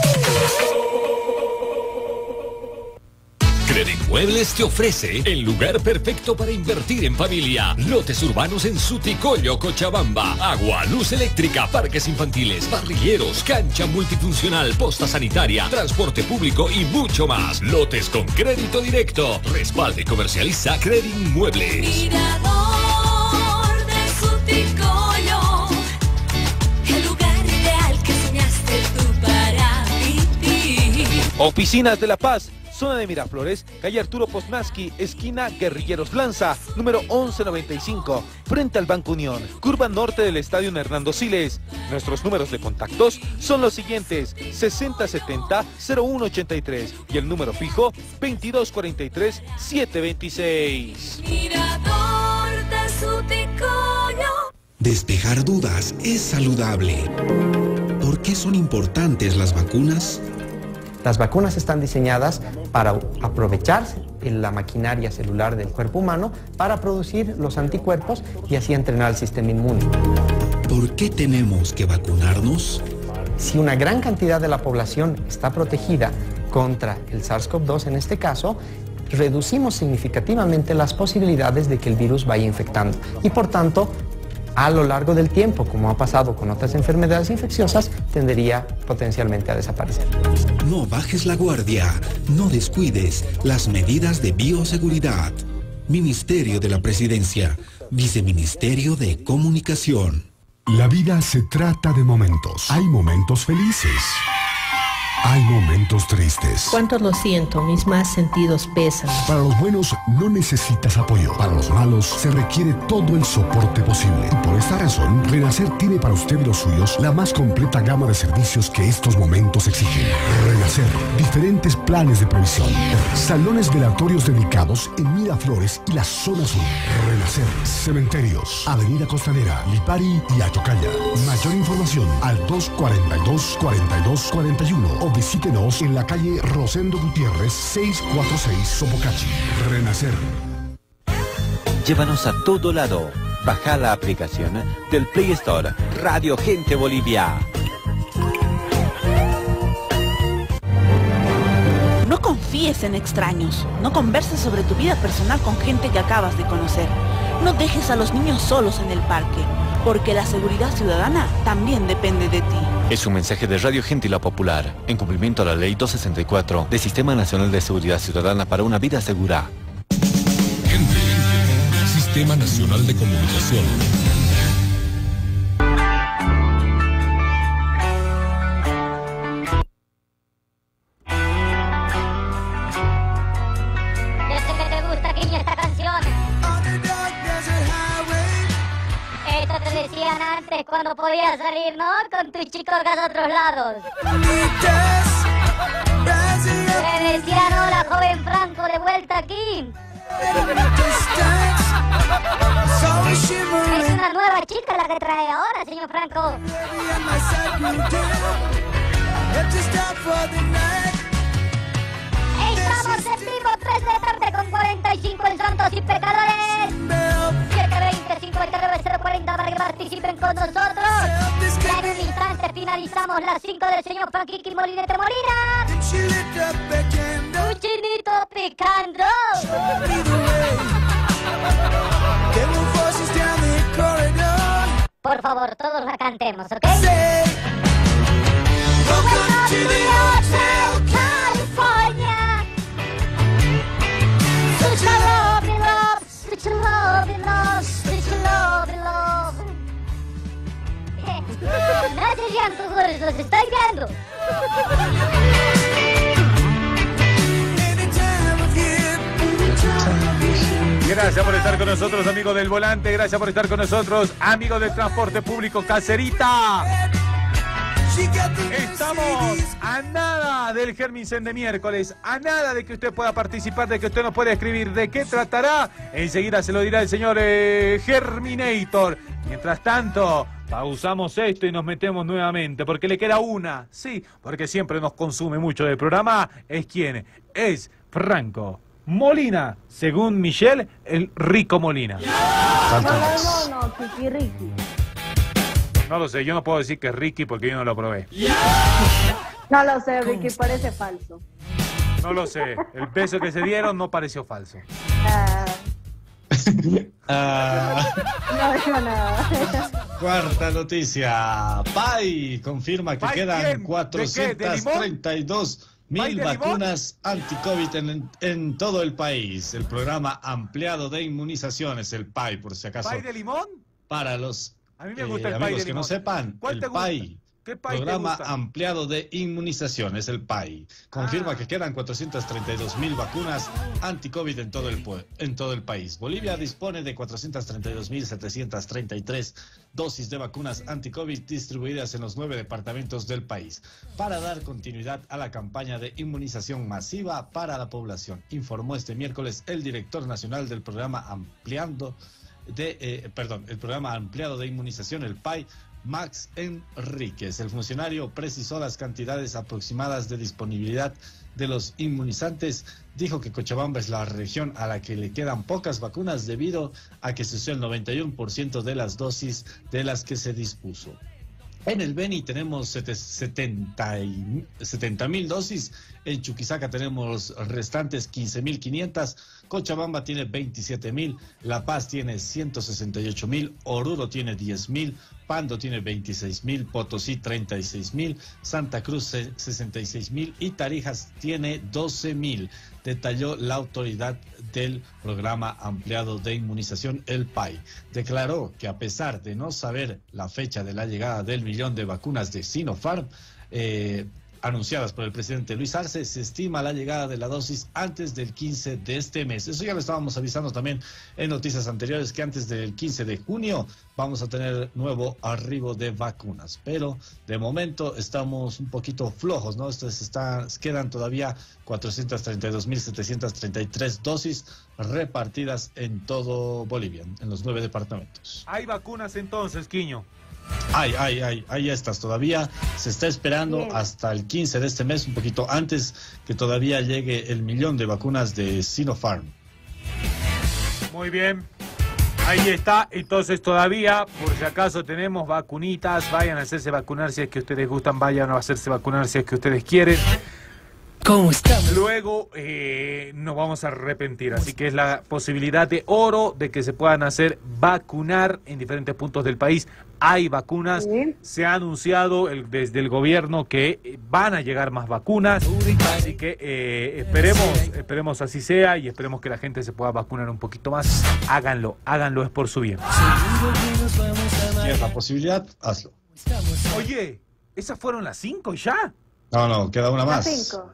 Credimuebles te ofrece el lugar perfecto para invertir en familia. Lotes urbanos en Suticoyo, Cochabamba. Agua, luz eléctrica, parques infantiles, parrilleros, cancha multifuncional, posta sanitaria, transporte público y mucho más. Lotes con crédito directo. Respalde y comercializa Credimuebles. Mirador de Suticoyo, el lugar ideal que soñaste tú para vivir. Oficinas de La Paz. Zona de Miraflores, calle Arturo Posmansky, esquina Guerrilleros Lanza, número once noventa y cinco, frente al Banco Unión, curva norte del Estadio Hernando Siles. Nuestros números de contactos son los siguientes: sesenta setenta, cero uno ochenta y tres y el número fijo veintidós cuarenta y tres, setecientos veintiséis. Mirador de Suticoyo. Despejar dudas es saludable. ¿Por qué son importantes las vacunas? Las vacunas están diseñadas para aprovecharse en la maquinaria celular del cuerpo humano para producir los anticuerpos y así entrenar el sistema inmune. ¿Por qué tenemos que vacunarnos? Si una gran cantidad de la población está protegida contra el SARS CoV dos en este caso, reducimos significativamente las posibilidades de que el virus vaya infectando y por tanto, a lo largo del tiempo, como ha pasado con otras enfermedades infecciosas, tendería potencialmente a desaparecer. No bajes la guardia, no descuides las medidas de bioseguridad. Ministerio de la Presidencia, Viceministerio de Comunicación. La vida se trata de momentos. Hay momentos felices. Hay momentos tristes. Cuánto lo siento, mis más sentidos pesan. Para los buenos no necesitas apoyo. Para los malos se requiere todo el soporte posible. Y por esta razón, Renacer tiene para usted y los suyos la más completa gama de servicios que estos momentos exigen. Renacer, diferentes planes de previsión. Salones velatorios dedicados en Miraflores y la zona sur. Renacer, cementerios, Avenida Costanera, Lipari y Atocaya. Mayor información al dos cuarenta y dos, cuarenta y dos cuarenta y uno o visítenos en la calle Rosendo Gutiérrez seiscientos cuarenta y seis, Sopocachi. Renacer. Llévanos a todo lado. Baja la aplicación del Play Store Radio Gente Bolivia. No confíes en extraños. No converses sobre tu vida personal con gente que acabas de conocer. No dejes a los niños solos en el parque, porque la seguridad ciudadana también depende de ti. Es un mensaje de Radio Gente y La Popular, en cumplimiento a la Ley doscientos sesenta y cuatro del Sistema Nacional de Seguridad Ciudadana para una vida segura. Gente, Sistema Nacional de Comunicación. Yo sé que te gusta, Quiño, esta canción. Esto te decían antes cuando podías salir, ¿no? Con tus chicos a otros lados. Le decían, hola, joven Franco, de vuelta aquí. Es una nueva chica la que trae ahora, señor Franco. Estamos en vivo, tres de la tarde con cuarenta y cinco en Santos y Pecadores. siete veinte, cincuenta y nueve, cero cuarenta para que participen con nosotros. Ya en un instante finalizamos las cinco del señor Franquiqui Molinete Molina. Un chinito picando. Por favor, todos la cantemos, ¿ok? Welcome to the Hotel California. Such a lovely love, such a lovely love, such a lovely love. No se sean cojudos, los estoy viendo. Gracias por estar con nosotros, amigos del volante. Gracias por estar con nosotros, amigos del transporte público Caserita. Estamos a nada del Germinsen de miércoles, a nada de que usted pueda participar, de que usted nos pueda escribir de qué tratará. Enseguida se lo dirá el señor eh, Germinator. Mientras tanto, pausamos esto y nos metemos nuevamente, porque le queda una, sí, porque siempre nos consume mucho del programa. ¿Es quién? Es Franco Molina, según Michelle, el rico Molina. No, no, no, no, Kiki Ricky. No lo sé, yo no puedo decir que es Ricky porque yo no lo probé. No lo sé, Ricky, parece falso. No lo sé, el beso que se dieron no pareció falso. Ah, no digo nada. Cuarta noticia. Pai confirma que ¿Pai quedan quién? cuatrocientas treinta y dos mil vacunas anti-COVID en, en todo el país. El programa ampliado de inmunizaciones, el Pai, por si acaso. ¿Pai de limón? Para los A mí me gusta eh, el Pai amigos de que limón. no sepan, ¿Cuál el te gusta? Pai. ¿Qué Pai te Programa gusta? ampliado de inmunizaciones, el Pai. Confirma Ah. que quedan cuatrocientas treinta y dos mil vacunas anti-COVID en todo el pue- en todo el país. Bolivia dispone de cuatrocientas treinta y dos mil setecientas treinta y tres dosis de vacunas anti-COVID distribuidas en los nueve departamentos del país para dar continuidad a la campaña de inmunización masiva para la población, informó este miércoles el director nacional del programa ampliando de, eh, perdón, el programa ampliado de inmunización, el Pai, Max Enríquez. El funcionario precisó las cantidades aproximadas de disponibilidad de los inmunizantes. Dijo que Cochabamba es la región a la que le quedan pocas vacunas debido a que se usó el noventa y uno por ciento de las dosis de las que se dispuso. En el Beni tenemos setenta mil dosis, en Chuquisaca tenemos restantes quince mil quinientas, Cochabamba tiene veintisiete mil, La Paz tiene ciento sesenta y ocho mil, Oruro tiene diez mil, Pando tiene veintiséis mil, Potosí treinta y seis mil, Santa Cruz sesenta y seis mil y Tarijas tiene doce mil, detalló la autoridad del programa ampliado de inmunización, el P A I. Declaró que a pesar de no saber la fecha de la llegada del millón de vacunas de Sinopharm, eh, anunciadas por el presidente Luis Arce, se estima la llegada de la dosis antes del quince de este mes. Eso ya lo estábamos avisando también en noticias anteriores, que antes del quince de junio vamos a tener nuevo arribo de vacunas. Pero de momento estamos un poquito flojos, ¿no? Estas están, quedan todavía cuatrocientas treinta y dos mil setecientas treinta y tres dosis repartidas en todo Bolivia, en los nueve departamentos. ¿Hay vacunas entonces, Quiño? Hay, hay, hay, hay estas todavía. Se está esperando Bien. hasta el quince de este mes, un poquito antes que todavía llegue el millón de vacunas de Sinopharm. Muy bien. Ahí está. Entonces todavía, por si acaso, tenemos vacunitas. Vayan a hacerse vacunar si es que ustedes gustan. Vayan a hacerse vacunar si es que ustedes quieren. ¿Cómo estamos? Luego eh, nos vamos a arrepentir, así que es la posibilidad de oro de que se puedan hacer vacunar en diferentes puntos del país. Hay vacunas, ¿Sí? se ha anunciado el, desde el gobierno que van a llegar más vacunas, así que eh, esperemos, esperemos así sea y esperemos que la gente se pueda vacunar un poquito más. Háganlo, háganlo, es por su bien. Si tienes la posibilidad, hazlo. Oye, ¿esas fueron las cinco ya? No, no, queda una más. Las cinco.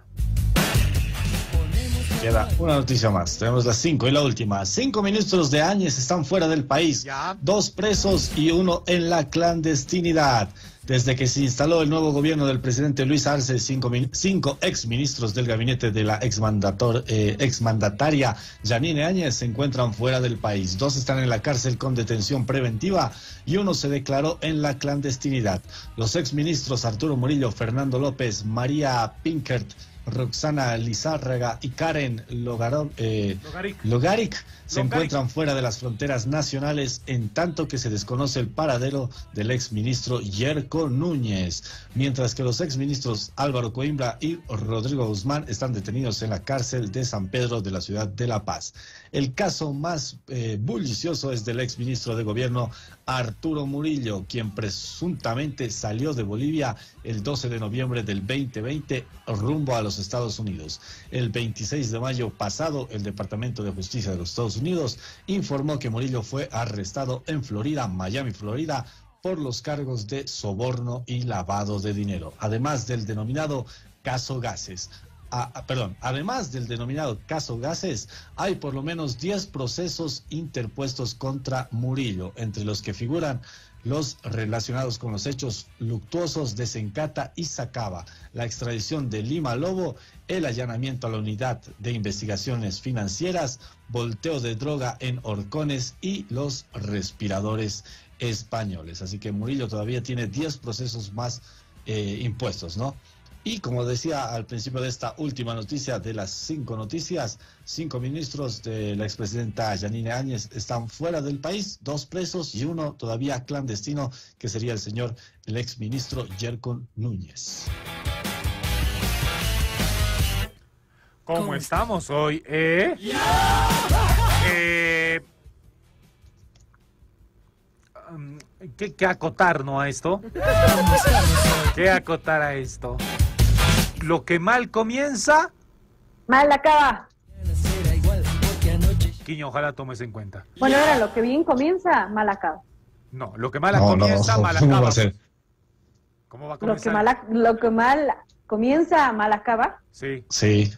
Queda una noticia más. Tenemos las cinco y la última. Cinco ministros de Áñez están fuera del país. ¿Ya? Dos presos y uno en la clandestinidad. Desde que se instaló el nuevo gobierno del presidente Luis Arce, cinco, cinco exministros del gabinete de la exmandator, eh, exmandataria Yanine Áñez se encuentran fuera del país. Dos están en la cárcel con detención preventiva y uno se declaró en la clandestinidad. Los exministros Arturo Murillo, Fernando López, María Pinkert, Roxana Lizárraga y Karen Logaro, eh, Logaric, Logaric se Logaric. encuentran fuera de las fronteras nacionales, en tanto que se desconoce el paradero del exministro Yerko Núñez, mientras que los exministros Álvaro Coimbra y Rodrigo Guzmán están detenidos en la cárcel de San Pedro de la ciudad de La Paz. El caso más eh, bullicioso es del exministro de gobierno Arturo Murillo, quien presuntamente salió de Bolivia el doce de noviembre del veinte veinte rumbo a los Estados Unidos. El veintiséis de mayo pasado, el Departamento de Justicia de los Estados Unidos informó que Murillo fue arrestado en Florida, Miami, Florida, por los cargos de soborno y lavado de dinero, además del denominado caso Gases. Ah, perdón, además del denominado caso Gases, hay por lo menos diez procesos interpuestos contra Murillo, entre los que figuran los relacionados con los hechos luctuosos de Sencata y Sacaba, la extradición de Lima Lobo, el allanamiento a la unidad de investigaciones financieras, volteo de droga en Horcones y los respiradores españoles. Así que Murillo todavía tiene diez procesos más eh, impuestos, ¿no? Y como decía al principio de esta última noticia, de las cinco noticias, cinco ministros de la expresidenta Yanine Áñez están fuera del país, dos presos y uno todavía clandestino, que sería el señor, el exministro Yerko Núñez. ¿Cómo estamos hoy? ¿Eh? eh ¿qué, ¿Qué acotar, no, a esto? ¿Qué acotar a esto? Lo que mal comienza, mal acaba. Quiño, ojalá tomes en cuenta. Bueno, ahora lo que bien comienza, mal acaba. No, lo que mal no, comienza, no, mal acaba. ¿Cómo va a ser? ¿Cómo va a comenzar? Lo que mal, lo que mal comienza, mal acaba. Sí. Sí.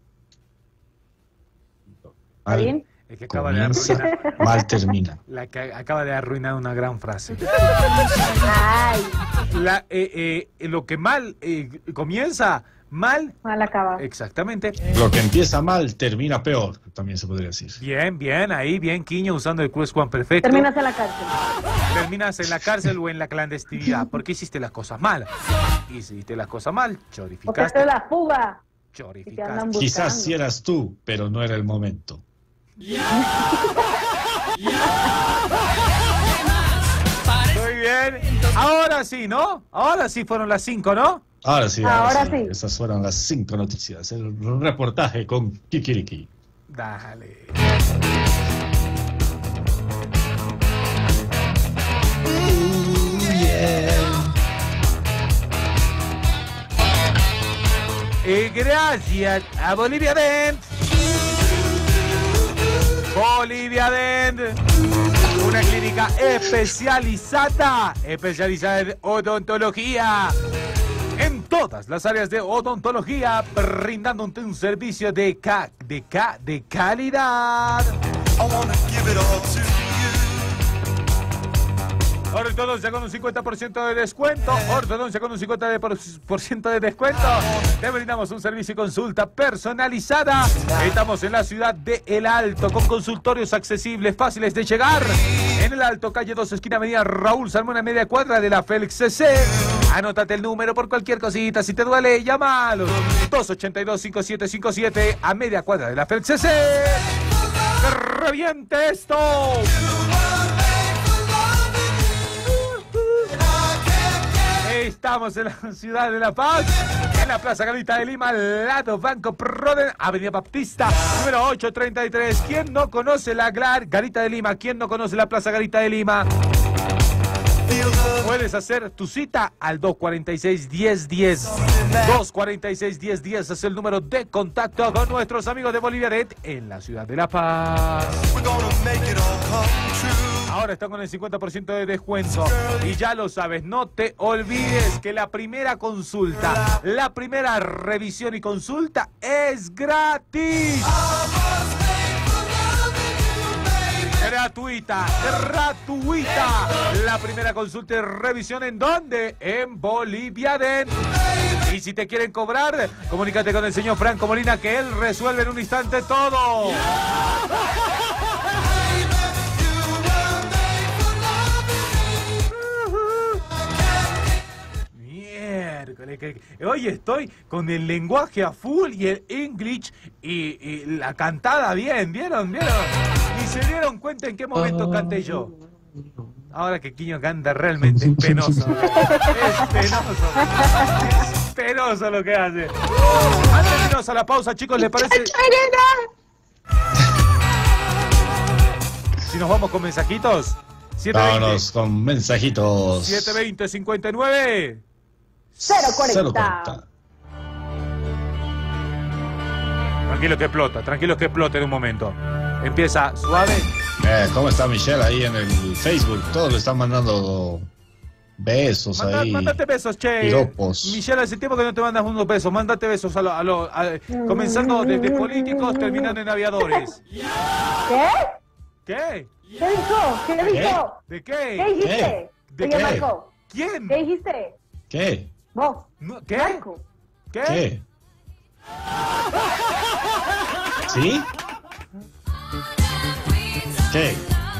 ¿Está bien? El que acaba comienza, de arruinar, mal termina. La que acaba de arruinar una gran frase. Ay. La, eh, eh, lo que mal eh, comienza, mal. Mal acaba. Exactamente. Lo que empieza mal termina peor, también se podría decir. Bien, bien, ahí, bien, Quiño, usando el pluscuamperfecto. Terminas en la cárcel. Terminas en la cárcel o en la clandestinidad. ¿Por qué hiciste las cosas mal? Hiciste las cosas mal, Porque chorificaste. esto es la fuga. Chorificaste. Y te andan buscando. Quizás si eras tú, pero no era el momento. Muy bien. Ahora sí, ¿no? Ahora sí fueron las cinco, ¿no? Ahora sí, ahora, Ahora sí. sí. Esas fueron las cinco noticias. El reportaje con Kikiriki. Dale. Y gracias a Bolivia Dent. Bolivia Dent. Una clínica especializada, especializada en odontología. En todas las áreas de odontología, brindándote un servicio de, ca de, ca de calidad. Ortodoncia con un cincuenta por ciento de descuento. Ortodoncia con un cincuenta por ciento de descuento. Te brindamos un servicio y consulta personalizada. Estamos en la ciudad de El Alto con consultorios accesibles, fáciles de llegar. En El Alto, calle dos, esquina avenida Raúl Salmona, media cuadra de la Félix C C. Anótate el número por cualquier cosita. Si te duele, llama a los dos ochenta y dos, cincuenta y siete cincuenta y siete a media cuadra de la Félix C C. ¡Que reviente esto! Estamos en la ciudad de La Paz, en la Plaza Garita de Lima, al lado Banco Proden, Avenida Baptista, número ochocientos treinta y tres. ¿Quién no conoce la Garita de Lima? ¿Quién no conoce la Plaza Garita de Lima? Puedes hacer tu cita al dos cuarenta y seis, diez diez. dos cuarenta y seis, diez diez es el número de contacto con nuestros amigos de Bolivia Dent en la ciudad de La Paz. Ahora están con el cincuenta por ciento de descuento. Y ya lo sabes, no te olvides que la primera consulta, la primera revisión y consulta es gratis. Gratuita, gratuita. La primera consulta y revisión, ¿en dónde? En Bolivia Dent. Y si te quieren cobrar, comunícate con el señor Franco Molina, que él resuelve en un instante todo. Miércoles, que- que- hoy estoy con el lenguaje a full y el English y, y la cantada bien, ¿vieron? ¿Vieron? Ni se dieron cuenta en qué momento canté yo. Ahora que Quiño canta realmente es penoso. Es penoso. Es penoso lo que hace. Antes de irnos a la pausa, chicos, ¿les parece? Si nos vamos con mensajitos. siete veinte. Vámonos con mensajitos. siete veinte, cincuenta y nueve. cero cero cuarenta. cuarenta. Tranquilo que explota, tranquilo que explote en un momento. Empieza suave. Eh, ¿Cómo está Michelle ahí en el Facebook? Todos le están mandando besos Manda- ahí. mándate besos, che. Piropos. Michelle, hace tiempo que no te mandas unos besos. Mándate besos a lo, a lo- a- comenzando desde políticos, terminando en aviadores. ¿Qué? ¿Qué? ¿Qué dijo? ¿Qué dijo? ¿De qué? ¿Qué dijiste? ¿De Oye, qué? Marco, ¿Quién? ¿qué dijiste? ¿Qué? Vos. No, ¿qué? Marco. ¿Qué? ¿Qué? ¿Sí? ¿Qué?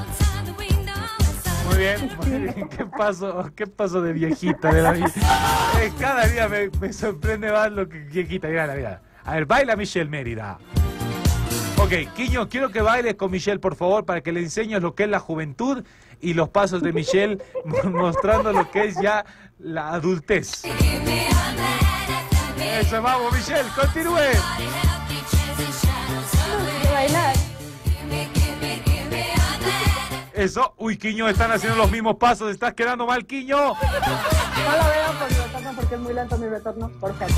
Muy bien, muy bien. ¿Qué pasó? ¿Qué pasó de viejita de la vida? Eh, cada día me, me sorprende más lo que viejita llega a la vida. A ver, baila Michelle Mérida. Ok, Quiño, quiero que bailes con Michelle, por favor, para que le enseñes lo que es la juventud y los pasos de Michelle, mostrando lo que es ya la adultez. Eso, vamos, Michelle, continúe. Bailar. Eso, uy, Quiño, están haciendo los mismos pasos, estás quedando mal, Quiño. No lo veo por retorno porque es muy lento mi retorno por acá.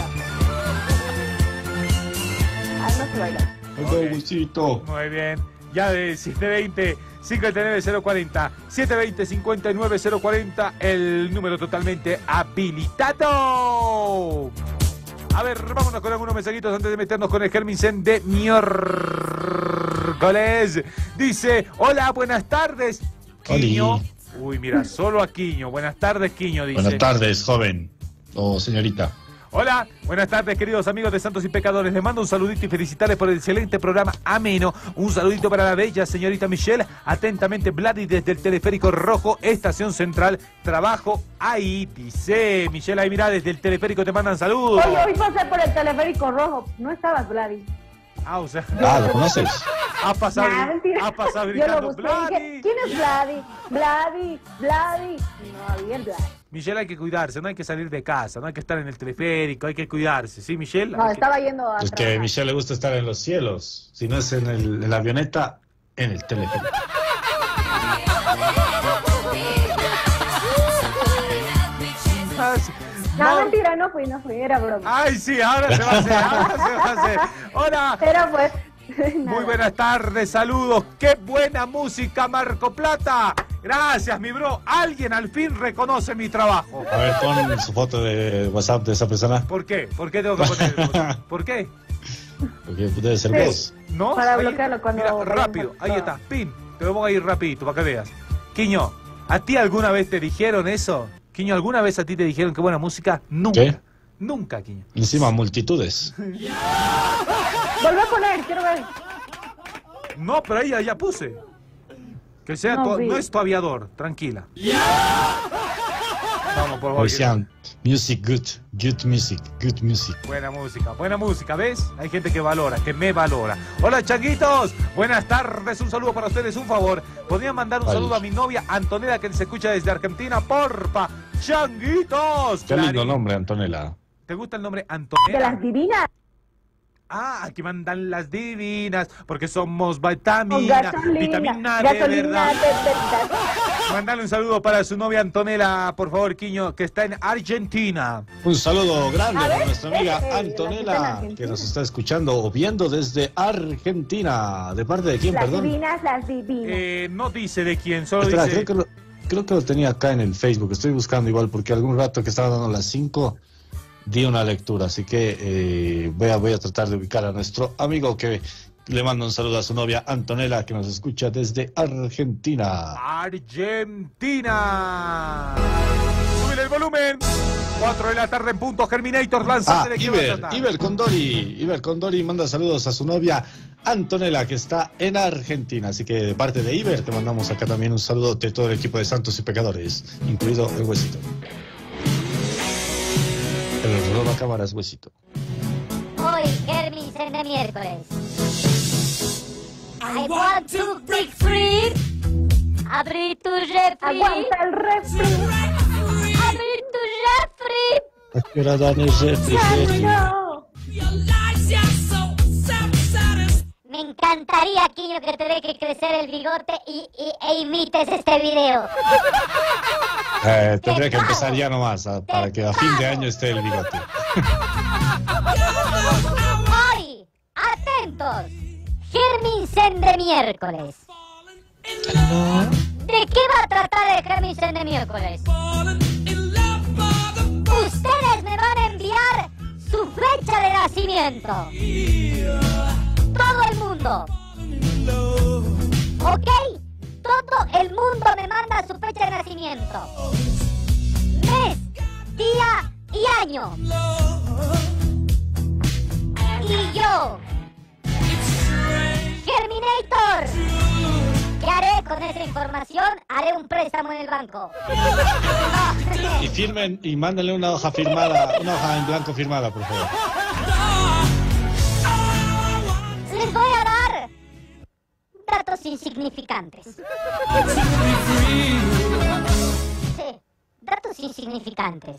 Ah, no se baila. Busito. Muy bien, ya de siete veinte, cincuenta y nueve, cero cuarenta, siete veinte, cincuenta y nueve, cero cuarenta, el número totalmente habilitado. A ver, vámonos con algunos mensajitos antes de meternos con el Germinsen de miércoles. Dice, hola, buenas tardes, Quiño. Oli. Uy, mira, solo a Quiño. Buenas tardes, Quiño, dice. Buenas tardes, joven o señorita. Hola, buenas tardes queridos amigos de Santos y Pecadores. Les mando un saludito y felicitarles por el excelente programa ameno. Un saludito para la bella señorita Michelle. Atentamente, Vladi desde el Teleférico Rojo, Estación Central. Trabajo ahí, dice Michelle. Ahí mirá, desde el Teleférico te mandan saludos. Oye, hoy pasé por el Teleférico Rojo. No estabas, Vladi. Ah, o sea... Ah, ¿lo conoces? Ha pasado, Nah, mentira. ha pasado Yo lo gritando, busqué y Vladi. dije, ¿quién es Vladi? Vladi, Vladi. Y no había el Vladi. Michelle, hay que cuidarse, no hay que salir de casa, no hay que estar en el teleférico, hay que cuidarse, ¿sí, Michelle? No, Hay que- estaba yendo a Es que a trabajar. Michelle le gusta estar en los cielos. Si no es en, el, en la avioneta, en el teléfono. Ah, sí. No, No. mentira, no fui, no fui, era broma. Ay, sí, ahora se va a hacer, ahora se va a hacer. Hola. Era pues... Muy buenas tardes, saludos. ¡Qué buena música, Marco Plata! Gracias, mi bro. Alguien al fin reconoce mi trabajo. A ver, pon su foto de WhatsApp de esa persona. ¿Por qué? ¿Por qué tengo que poner? ¿Por qué? Porque debe ser Sí. vos. ¿No? Para Ahí- bloquearlo cuando Mira, vayamos rápido, a- ahí está. Pin. Te lo pongo ahí rapidito para que veas. Quiño, ¿a ti alguna vez te dijeron eso? Quiño, ¿alguna vez a ti te dijeron que buena música? Nunca. ¿Qué? Nunca, Quiño. Encima multitudes. Volví a poner, quiero ver. No, pero ahí ya, ya puse. Que sea, No tu- vi. no es tu aviador, tranquila. Vamos, por favor. Decían, music good, good music, good music. Buena música, buena música, ¿ves? Hay gente que valora, que me valora. Hola, changuitos. Buenas tardes, un saludo para ustedes, un favor. ¿Podrían mandar un Ay. saludo a mi novia Antonella, que se escucha desde Argentina? Porfa, changuitos. Qué lindo Clarín. nombre, Antonella. ¿Te gusta el nombre De Antonella? las divinas. Ah, aquí mandan las divinas, porque somos vitamina, Gasolina, vitamina de gasolina verdad. de verdad. Mandale un saludo para su novia Antonella, por favor, Quiño, que está en Argentina. Un saludo grande A ver, a nuestra amiga eh, eh, la que está en Antonella, Argentina. que nos está escuchando o viendo desde Argentina. ¿De parte de quién, Las perdón? divinas, las divinas. Eh, no dice de quién, solo Espera, dice... creo que, lo, creo que lo tenía acá en el Facebook. Estoy buscando igual porque algún rato que estaba dando las cinco di una lectura. Así que eh, voy, a, voy a tratar de ubicar a nuestro amigo que le manda un saludo a su novia Antonella, que nos escucha desde Argentina. Argentina. Súbele el volumen. cuatro de la tarde en punto, Germinator, Ah, lanzate de qué va a Iber, tratar. Iber Condori. Iber Condori manda saludos a su novia Antonella, que está en Argentina. Así que de parte de Iber te mandamos acá también un saludo de todo el equipo de Santos y Pecadores, incluido el Huesito. El roba cámaras Huesito. Hoy, Germinsen de miércoles. I want to break free. Abrir tu refri. Aguanta el refri. Abrir tu refri. ¿A qué hora dan el refrigerio? No. Me encantaría, Quiño, que te deje crecer el bigote y, y- e imites este video. Eh, tendría que empezar ya nomás a- para que a fin de año esté el bigote. Hoy, atentos. Germinsen de miércoles. ¿De qué va a tratar el Germinsen de miércoles? Ustedes me van a enviar su fecha de nacimiento. Todo el mundo. ¿Ok? Todo el mundo me manda su fecha de nacimiento. Mes, día y año. Y yo, Germinator, ¿qué haré con esa información? Haré un préstamo en el banco. Y firmen y mándenle una hoja firmada, una hoja en blanco firmada, por favor. Les voy a dar datos insignificantes. Sí, datos insignificantes.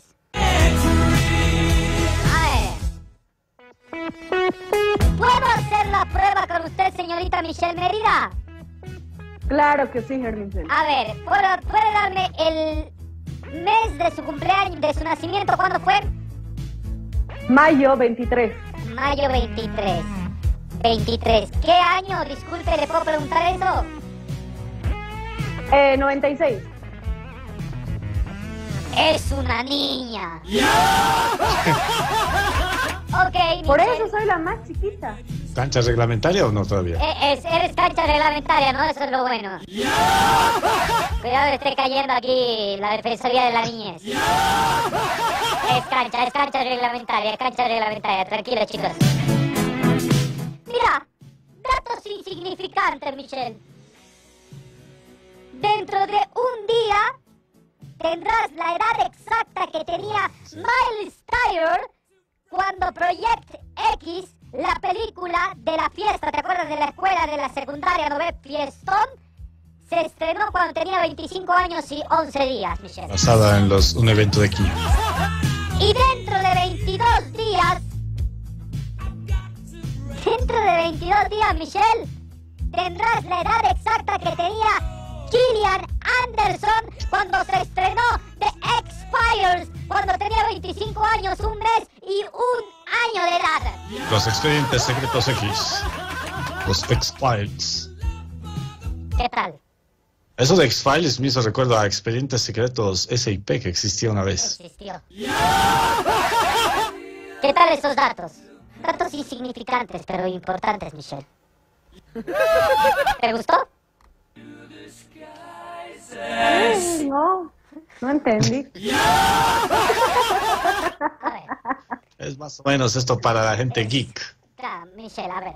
A ver. ¿Puedo hacer la prueba con usted, señorita Michelle Mérida? Claro que sí, Germinsen. A ver, ¿puedo- ¿puede darme el mes de su cumpleaños, de su nacimiento? ¿Cuándo fue? Mayo veintitrés. Mayo veintitrés. veintitrés. ¿Qué año? Disculpe, ¿le puedo preguntar eso? Eh, noventa y seis. Es una niña. Ok, Michelle. Por eso soy la más chiquita. ¿Cancha reglamentaria o no todavía? Eh, es- eres cancha reglamentaria, ¿no? Eso es lo bueno. Cuidado que esté cayendo aquí la Defensoría de la Niñez. Es cancha, es cancha reglamentaria, es cancha reglamentaria. Tranquilo, chicos. Mira, datos insignificantes, Michelle. Dentro de un día tendrás la edad exacta que tenía Miles Tyler cuando Project X, la película de la fiesta, ¿te acuerdas de la escuela de la secundaria, no ves? Fiestón, se estrenó cuando tenía veinticinco años y once días, Michelle. Basada en los, un evento de Kia. Y dentro de veintidós días, dentro de veintidós días, Michelle, tendrás la edad exacta que tenía Gillian Anderson cuando se estrenó The X-Files, cuando tenía veinticinco años, un mes y un año de edad. Los expedientes secretos X. Los X-Files. ¿Qué tal? Eso de X-Files me hizo recuerdo a expedientes secretos S I P que existía una vez. Existió. ¿Qué tal esos datos? Datos insignificantes, pero importantes, Michelle. ¿Te gustó? Ay, no, no entendí. A ver, Es más o menos esto para la gente geek. ya, Michelle, a ver.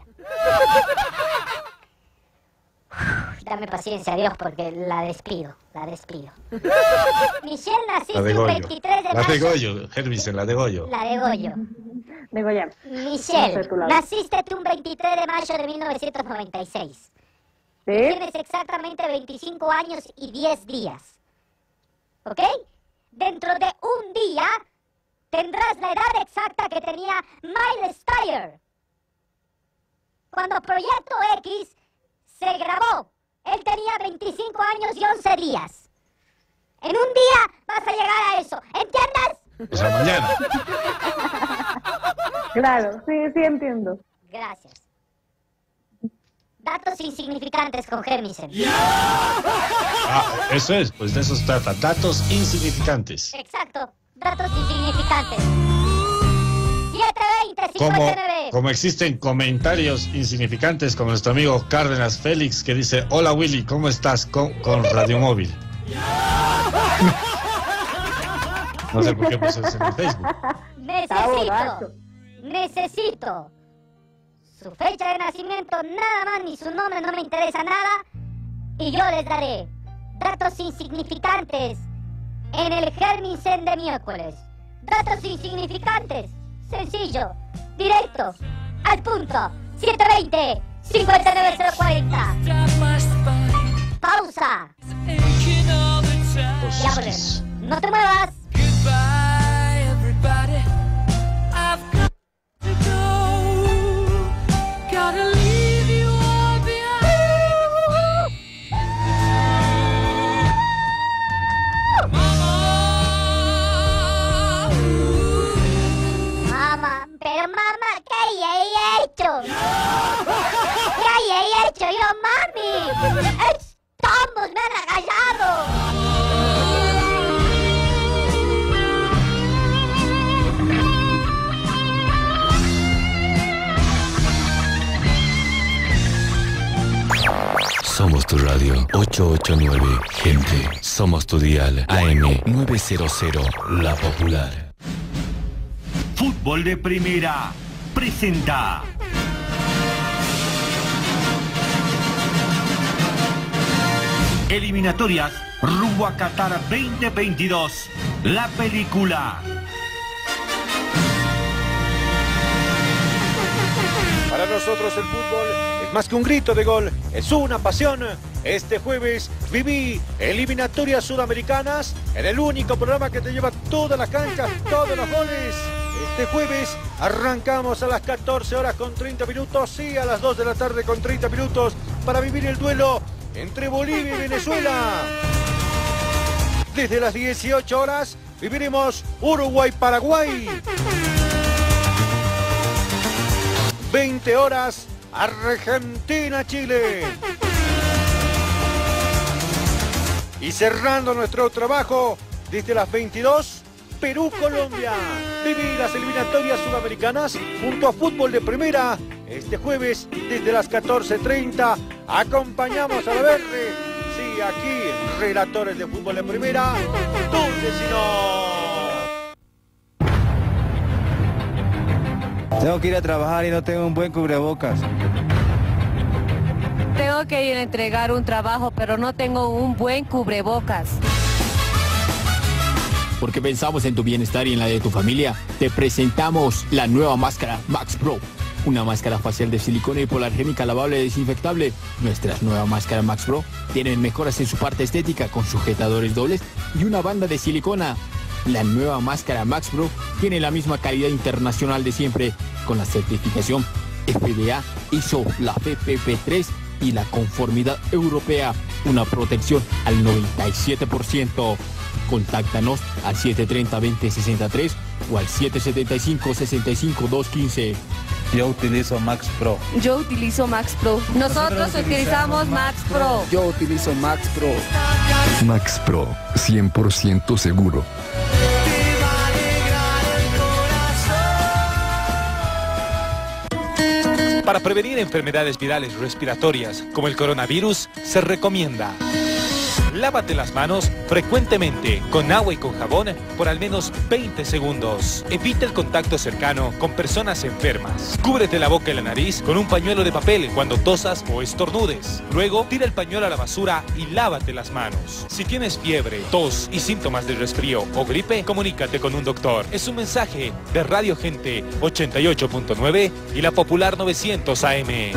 Dame paciencia, Dios, porque la despido, la despido. Michelle, La naciste de un Goyo. veintitrés de La de mayo. Goyo, Hermisen, la de Goyo. La de Goyo. De Goya. Michelle, No sé tu lado. naciste tú un veintitrés de mayo de mil novecientos noventa y seis. ¿Sí? Tienes exactamente veinticinco años y diez días. ¿Ok? Dentro de un día tendrás la edad exacta que tenía Miles Tyler. Cuando Proyecto X se grabó, él tenía veinticinco años y once días. En un día vas a llegar a eso, ¿entiendes? O sea, mañana. Claro, sí, sí entiendo. Gracias. Datos insignificantes con Hermisen. Ah, eso es, pues de eso se trata. Datos insignificantes. Exacto, datos insignificantes. siete veinte, Como, cincuenta y nueve. como existen comentarios insignificantes como nuestro amigo Cárdenas Félix que dice: hola Willy, ¿cómo estás con, con Radio Móvil? No sé por qué puse eso en el Facebook. Necesito, necesito su fecha de nacimiento, nada más, ni su nombre, no me interesa nada. Y yo les daré datos insignificantes en el Hermisen de miércoles. Datos insignificantes, sencillo, directo, al punto. siete veinte, cincuenta y nueve cero cuarenta. Pausa. Ya volvemos. No te muevas. Gotta leave you all behind. Mamá, pero mamá, ¿qué he hecho? ¿Qué he hecho yo, mami? Estamos, me han agarrado. Somos tu radio ocho ocho nueve, gente. Somos tu dial A M nueve cero cero, La Popular. Fútbol de Primera presenta eliminatorias rumbo a Qatar veinte veintidós, la película. Para nosotros el fútbol es más que un grito de gol, es una pasión. Este jueves viví eliminatorias sudamericanas en el único programa que te lleva todas las canchas, todos los goles. Este jueves arrancamos a las catorce horas con treinta minutos y a las dos de la tarde con treinta minutos para vivir el duelo entre Bolivia y Venezuela. Desde las dieciocho horas viviremos Uruguay-Paraguay. veinte horas Argentina-Chile. Y cerrando nuestro trabajo desde las veintidós, Perú-Colombia. Viví las eliminatorias sudamericanas junto a Fútbol de Primera. Este jueves, desde las catorce treinta, acompañamos a la verde. Sí, aquí, relatores de Fútbol de Primera. ¿Dónde si no? Tengo que ir a trabajar y no tengo un buen cubrebocas. Tengo que ir a entregar un trabajo, pero no tengo un buen cubrebocas. Porque pensamos en tu bienestar y en la de tu familia, te presentamos la nueva máscara Max Pro. Una máscara facial de silicona hipoalergénica lavable y desinfectable. Nuestras nuevas máscaras Max Pro tienen mejoras en su parte estética con sujetadores dobles y una banda de silicona. La nueva máscara Max Pro tiene la misma calidad internacional de siempre, con la certificación F D A, I S O, la F P P tres y la conformidad europea. Una protección al noventa y siete por ciento. Contáctanos al siete treinta, veinte sesenta y tres o al siete setenta y cinco, sesenta y cinco, doscientos quince. Yo utilizo Max Pro. Yo utilizo Max Pro. Nosotros, Nosotros utilizamos Max Pro. Yo utilizo Max Pro. Max Pro, cien por ciento seguro. Para prevenir enfermedades virales respiratorias como el coronavirus, se recomienda: lávate las manos frecuentemente con agua y con jabón por al menos veinte segundos. Evita el contacto cercano con personas enfermas. Cúbrete la boca y la nariz con un pañuelo de papel cuando tosas o estornudes. Luego, tira el pañuelo a la basura y lávate las manos. Si tienes fiebre, tos y síntomas de resfrío o gripe, comunícate con un doctor. Es un mensaje de Radio Gente ochenta y ocho punto nueve y la Popular novecientos A M.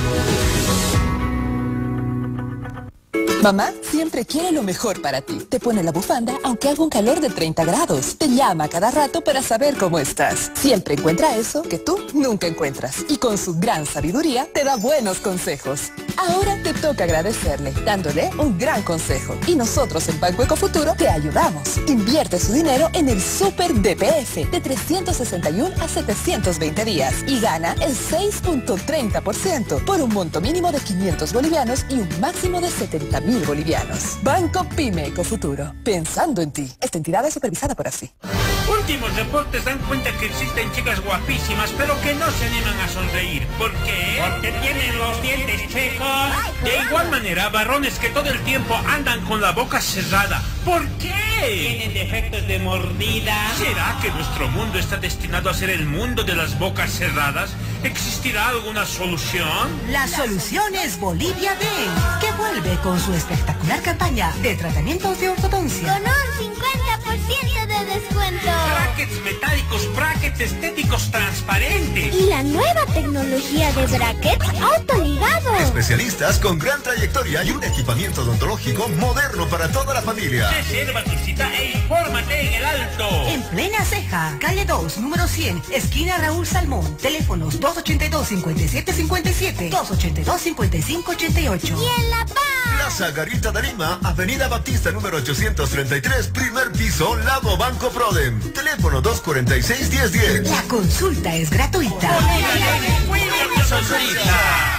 Mamá siempre quiere lo mejor para ti. Te pone la bufanda aunque haga un calor de treinta grados. Te llama cada rato para saber cómo estás. Siempre encuentra eso que tú nunca encuentras. Y con su gran sabiduría te da buenos consejos. Ahora te toca agradecerle, dándole un gran consejo. Y nosotros en Banco Ecofuturo te ayudamos. Invierte su dinero en el Super D P F de trescientos sesenta y uno a setecientos veinte días. Y gana el seis punto treinta por ciento por un monto mínimo de quinientos bolivianos y un máximo de setenta mil bolivianos. Banco Pyme Ecofuturo. Pensando en ti. Esta entidad es supervisada por A F I. Últimos reportes dan cuenta que existen chicas guapísimas, pero que no se animan a sonreír. ¿Por qué? Porque tienen los dientes checos. De igual manera, varones que todo el tiempo andan con la boca cerrada. ¿Por qué? Tienen defectos de mordida. ¿Será que nuestro mundo está destinado a ser el mundo de las bocas cerradas? ¿Existirá alguna solución? La solución es Bolivia Dent, que vuelve con su espectacular campaña de tratamientos de ortodoncia. Con un cincuenta por ciento de descuento. Brackets metálicos, brackets estéticos transparentes. Y la nueva tecnología de brackets autoligados. Especialistas con gran trayectoria y un equipamiento odontológico moderno para toda la familia. Reserva tu cita e infórmate en el Alto. En plena ceja, calle dos, número cien, esquina Raúl Salmón. Teléfonos dos ochenta y dos, cincuenta y siete cincuenta y siete, dos ochenta y dos, cincuenta y cinco ochenta y ocho. Y en La Paz, Plaza Garita de Lima, Avenida Baptista número ochocientos treinta y tres, primer piso, lado Banco Prodem. Teléfono dos cuarenta y seis, diez diez. La consulta es gratuita. ¡Cuida tu sonrisa!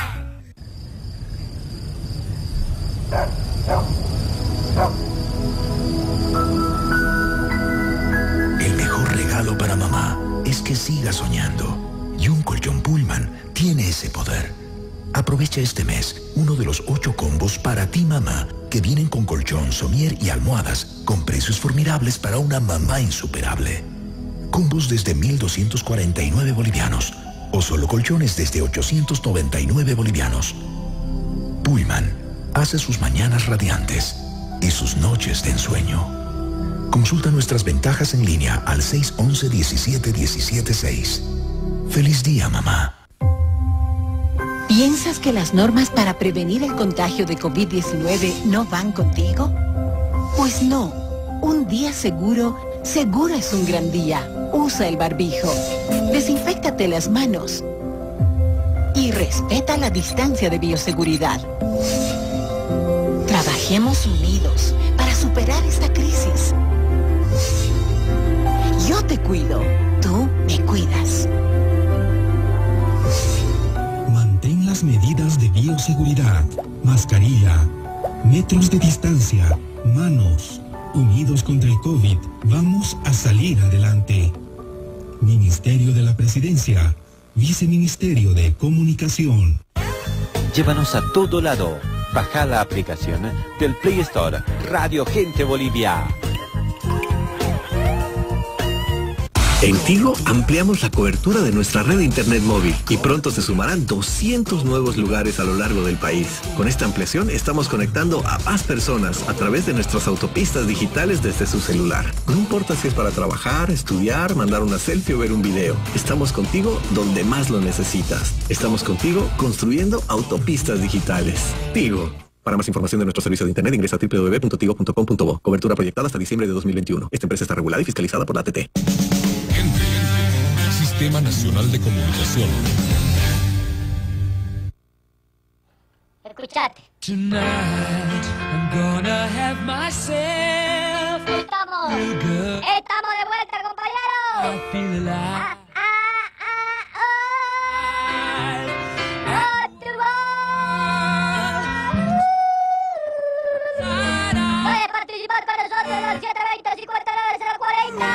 El mejor regalo para mamá es que siga soñando. Y un colchón Pullman tiene ese poder. Aprovecha este mes uno de los ocho combos para ti, mamá, que vienen con colchón, somier y almohadas con precios formidables para una mamá insuperable. Combos desde mil doscientos cuarenta y nueve bolivianos o solo colchones desde ochocientos noventa y nueve bolivianos. Pullman hace sus mañanas radiantes y sus noches de ensueño. Consulta nuestras ventajas en línea al seis once, diecisiete, diecisiete seis. ¡Feliz día, mamá! ¿Piensas que las normas para prevenir el contagio de COVID diecinueve no van contigo? Pues no. Un día seguro, seguro es un gran día. Usa el barbijo. Desinféctate las manos. Y respeta la distancia de bioseguridad. Trabajemos unidos para superar esta crisis. Yo te cuido. Tú me cuidas. Mantén las medidas de bioseguridad, mascarilla, metros de distancia, manos, Unidos contra el COVID, vamos a salir adelante. Ministerio de la Presidencia, Viceministerio de Comunicación. Llévanos a todo lado. Baja la aplicación del Play Store Radio Gente Bolivia. En Tigo ampliamos la cobertura de nuestra red de internet móvil y pronto se sumarán doscientos nuevos lugares a lo largo del país. Con esta ampliación estamos conectando a más personas a través de nuestras autopistas digitales desde su celular. No importa si es para trabajar, estudiar, mandar una selfie o ver un video. Estamos contigo donde más lo necesitas. Estamos contigo construyendo autopistas digitales. Tigo. Para más información de nuestro servicio de internet ingresa a doble u doble u doble u punto tigo punto com punto bo. Cobertura proyectada hasta diciembre de dos mil veintiuno. Esta empresa está regulada y fiscalizada por la A T T. Sistema Nacional de Comunicación. Escuchate. Tonight, I'm gonna have myself. Estamos. Estamos de vuelta, compañeros. I feel alive. Ah, ah, ah, oh. Puede participar con nosotros en los siete veinte, cincuenta y nueve, cero cuarenta.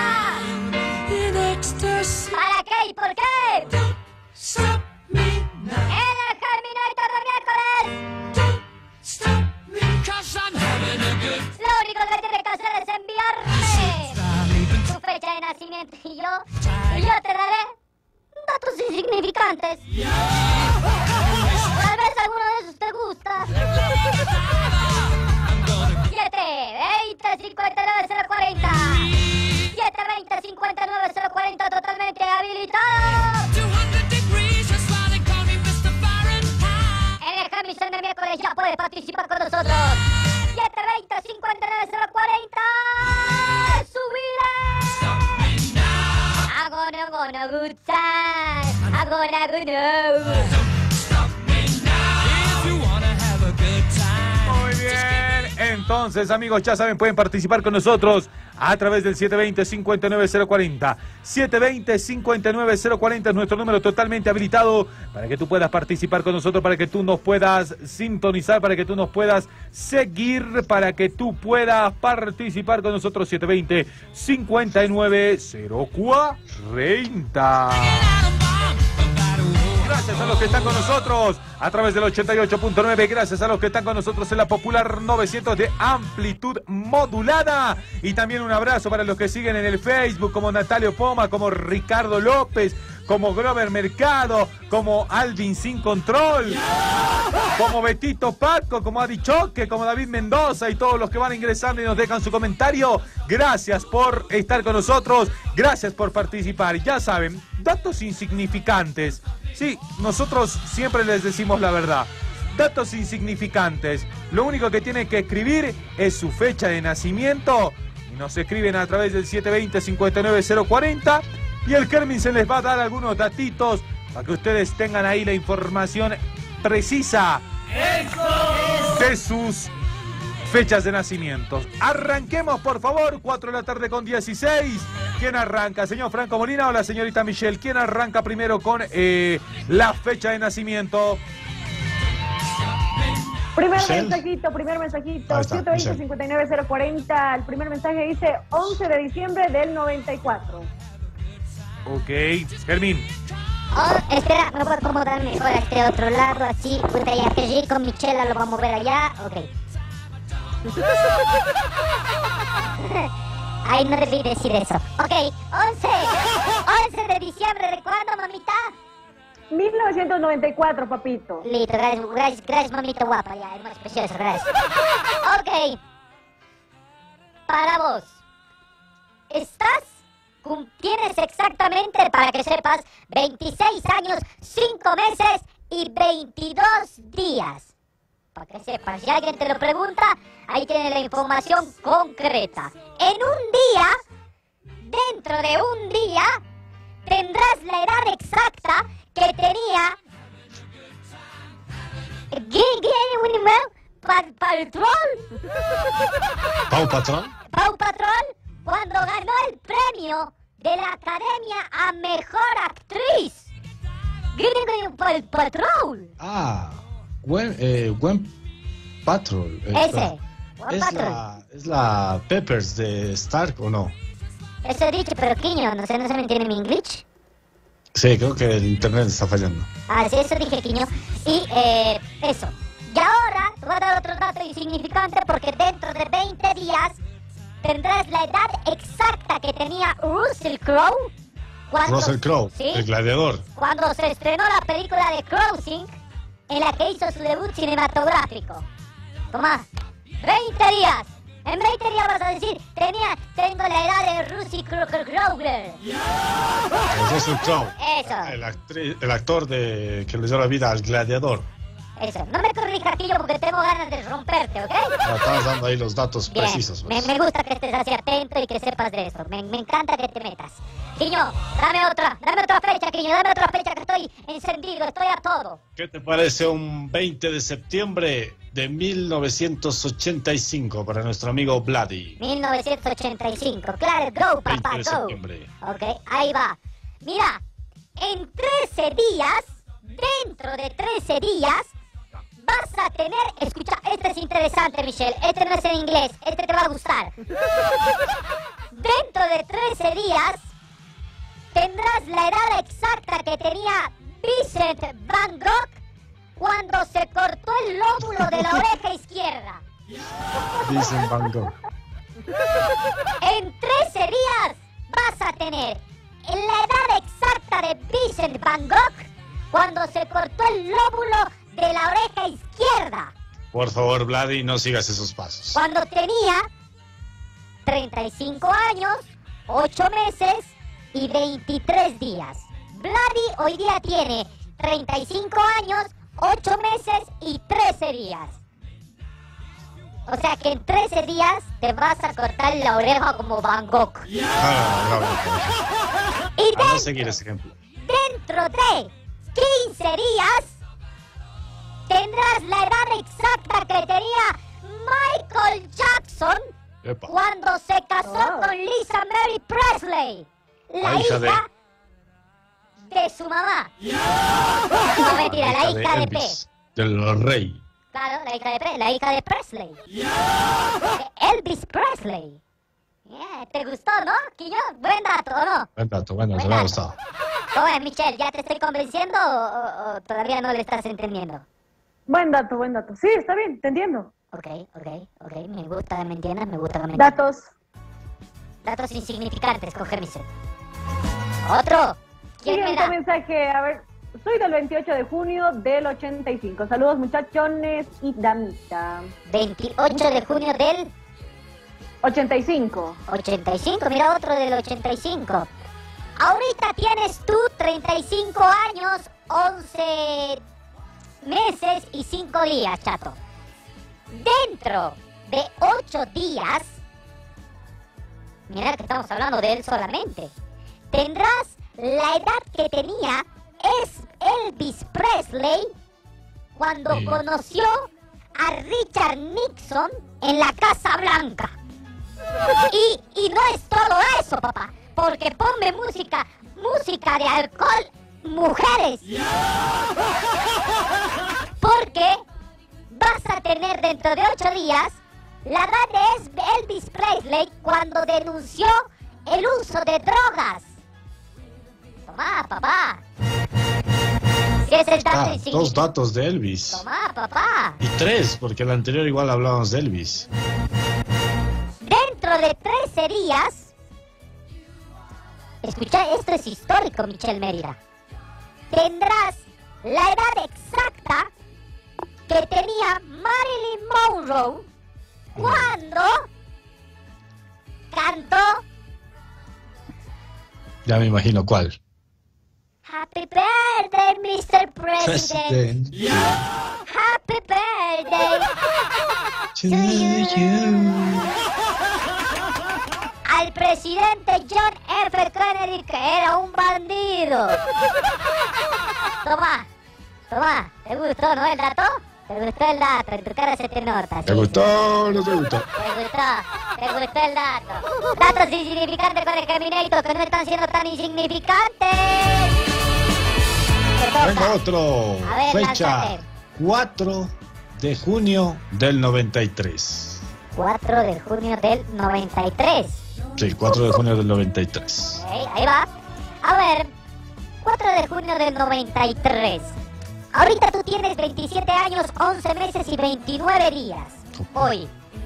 ¿Para qué y por qué? En el Germinator de miércoles. Lo único que tienes que hacer es enviarme tu fecha de nacimiento y yo, y yo te daré datos insignificantes. Tal vez alguno de esos te gusta. siete veinte, cincuenta y nueve, cero cuarenta. siete veinte, cincuenta y nueve, cero cuarenta, totalmente habilitado. En el Jamison de miércoles ya puedes participar con nosotros. siete veinte, cincuenta y nueve, cero cuarenta. ¡Subiré! I'm gonna, gonna good time. I'm gonna, gonna. Muy bien, entonces amigos, ya saben, pueden participar con nosotros a través del siete veinte, cincuenta y nueve, cero cuarenta. siete veinte, cincuenta y nueve, cero cuarenta es nuestro número totalmente habilitado para que tú puedas participar con nosotros, para que tú nos puedas sintonizar, para que tú nos puedas seguir, para que tú puedas participar con nosotros. siete veinte, cincuenta y nueve, cero cuarenta. Gracias a los que están con nosotros a través del ochenta y ocho punto nueve. Gracias a los que están con nosotros en la popular novecientos de amplitud modulada. Y también un abrazo para los que siguen en el Facebook, como Natalio Poma, como Ricardo López, como Grover Mercado, como Alvin Sin Control, como Betito Paco, como Adi Choque, como David Mendoza y todos los que van ingresando y nos dejan su comentario. Gracias por estar con nosotros. Gracias por participar. Ya saben, datos insignificantes. Sí, nosotros siempre les decimos la verdad. Datos insignificantes. Lo único que tienen que escribir es su fecha de nacimiento. Y nos escriben a través del siete veinte, cincuenta y nueve, cero cuarenta. Y el Kermin se les va a dar algunos datitos para que ustedes tengan ahí la información precisa de sus fechas de nacimiento. Arranquemos, por favor, cuatro de la tarde con dieciséis. ¿Quién arranca? ¿Señor Franco Molina o la señorita Michelle? ¿Quién arranca primero con eh, la fecha de nacimiento? Primer Michelle. mensajito, primer mensajito, Ahí está, siete veinte, Michelle. cincuenta y nueve, cero cuarenta. El primer mensaje dice once de diciembre del noventa y cuatro. Ok, Fermín. Oh, espera, me puedo acomodar mejor a este otro lado, así, puta, ya que rico, Michela lo vamos a ver allá, ok. Ay, no debí decir eso. Ok, once, once de diciembre, ¿de cuándo, mamita? mil novecientos noventa y cuatro, papito. Listo, gracias, gracias, gracias, mamita guapa, ya, es más precioso, gracias. Ok, para vos, ¿estás? Tienes exactamente, para que sepas, veintiséis años, cinco meses y veintidós días. Para que sepas, si alguien te lo pregunta, ahí tienes la información concreta. En un día, dentro de un día, tendrás la edad exacta que tenía Paw Patrol. ¿Paw Patrol? Paw Patrol, cuando ganó el premio de la Academia a Mejor Actriz. Paw Patrol. Ah, Gwen, eh, Gwen Patrol. Eh, Ese. espera. War ¿Es Patrol. la, ¿Es la Peppers de Stark o no? Eso he dicho, pero Quiño, no sé, no se me entiende mi inglés. Sí, creo que el internet está fallando. Ah, sí, eso dije, Quiño. Y eh, eso. Y ahora te voy a dar otro dato insignificante porque dentro de veinte días tendrás la edad exacta que tenía Russell Crowe. Cuando, Russell Crowe, ¿sí? el gladiador. Cuando se estrenó la película de Crossing, en la que hizo su debut cinematográfico. Toma, veinte días. En veinte días vas a decir, tenía, tengo la edad de Russell Crowe. Russell Crowe. Eso. El, actriz, el actor de, que le dio la vida al gladiador. Eso. No me corrijas, Quillo, porque tengo ganas de romperte, ¿ok? Me estabas dando ahí los datos Bien. precisos. Me, me gusta que estés así atento y que sepas de eso. Me, me encanta que te metas. Quiño, dame otra, dame otra fecha, Quiño, dame otra fecha que estoy encendido, estoy a todo. ¿Qué te parece un veinte de septiembre de mil novecientos ochenta y cinco para nuestro amigo Vladi? mil novecientos ochenta y cinco, claro, go, papá, veinte de go. septiembre. Ok, ahí va. Mira, en trece días, dentro de trece días, vas a tener, escucha, este es interesante, Michelle, este no es en inglés, este te va a gustar. Dentro de trece días, tendrás la edad exacta que tenía Vincent Van Gogh cuando se cortó el lóbulo de la oreja izquierda. Dicen Van Gogh. En trece días vas a tener la edad exacta de Vincent Van Gogh cuando se cortó el lóbulo de la oreja izquierda. Por favor, Vladi, no sigas esos pasos. Cuando tenía treinta y cinco años, ocho meses y veintitrés días. Vladi hoy día tiene treinta y cinco años, ocho meses y trece días. O sea que en trece días te vas a cortar la oreja como Van Gogh. Ah, no, no, no. Y A no dentro, seguir ese ejemplo. dentro de quince días tendrás la edad exacta que tenía Michael Jackson Epa. cuando se casó Oh. con Lisa Mary Presley, la, La hija hija de... su mamá. No, mentira, la hija de P. Elvis, del rey. Claro, la hija de Pre- la hija de Presley. De Elvis Presley. Yeah, ¿te gustó, no? Quillo, buen dato, ¿o no? Buen dato, bueno, Buen se me ha dato. gustado. ¿Cómo es, Michelle? ¿Ya te estoy convenciendo o, o- o todavía no le estás entendiendo? Buen dato, buen dato. Sí, está bien, te entiendo. Ok, ok, ok. Me gusta que me entiendas, me gusta que me entiendas. Datos. Datos insignificantes, coge mi set. Otro. ¿Quién me Siguiente da? mensaje, a ver, soy del veintiocho de junio del ochenta y cinco. Saludos muchachones y damita. veintiocho de junio del ochenta y cinco. ochenta y cinco, mira otro del ochenta y cinco. Ahorita tienes tú treinta y cinco años, once meses y cinco días, chato. Dentro de ocho días, mira que estamos hablando de él solamente, tendrás la edad que tenía es Elvis Presley cuando Sí. conoció a Richard Nixon en la Casa Blanca. Y, y no es todo eso, papá, porque ponme música, música de alcohol, mujeres. Porque vas a tener dentro de ocho días la edad de Elvis Presley cuando denunció el uso de drogas. Toma, papá. Si es el dato Ah, dos insignificante. datos de Elvis. Toma, papá. Y tres, porque el anterior igual hablábamos de Elvis. Dentro de trece días, escucha, esto es histórico, Michelle Mérida, tendrás la edad exacta que tenía Marilyn Monroe cuando cantó Ya me imagino cuál. Happy Birthday, mister President. President. Happy Birthday to you. Al presidente John F. Kennedy, que era un bandido. Toma, toma, ¿te gustó, no, el dato? ¿Te gustó el dato? En tu cara se te nota. ¿Te sí, gustó o no te gustó? ¿Te gustó? ¿Te gustó el dato? Datos insignificantes con el Caminator que no están siendo tan insignificantes. Te toca. Venga otro. A ver, Fecha lánzate. cuatro de junio del noventa y tres. cuatro de junio del noventa y tres. Sí, cuatro de junio del noventa y tres. Okay, ahí va. A ver, cuatro de junio del noventa y tres. Ahorita tú tienes veintisiete años, once meses y veintinueve días. Hoy.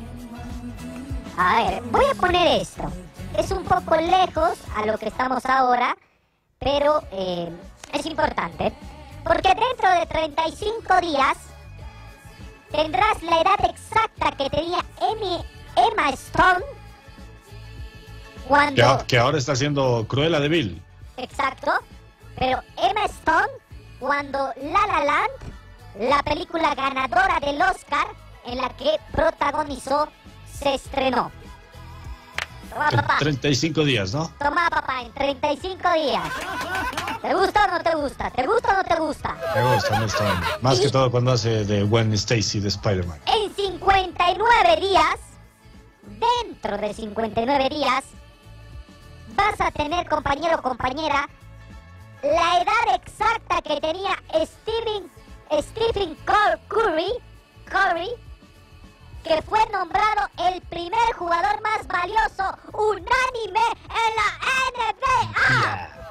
A ver, voy a poner esto. Es un poco lejos a lo que estamos ahora, pero eh, es importante. Porque dentro de treinta y cinco días tendrás la edad exacta que tenía Emi- Emma Stone cuando... Que, que ahora está siendo Cruella de Vil. Exacto. Pero Emma Stone cuando La La Land, la película ganadora del Oscar en la que protagonizó, se estrenó. Toma, En papá. treinta y cinco días, ¿no? Toma, papá, en treinta y cinco días. ¿Te gusta o no te gusta? ¿Te gusta o no te gusta? Me gusta, me gusta. Más que todo cuando hace de Gwen Stacy de Spider-Man. En cincuenta y nueve días, dentro de cincuenta y nueve días, vas a tener, compañero o compañera, la edad exacta que tenía Stephen, Stephen Curry, Curry, que fue nombrado el primer jugador más valioso unánime en la N B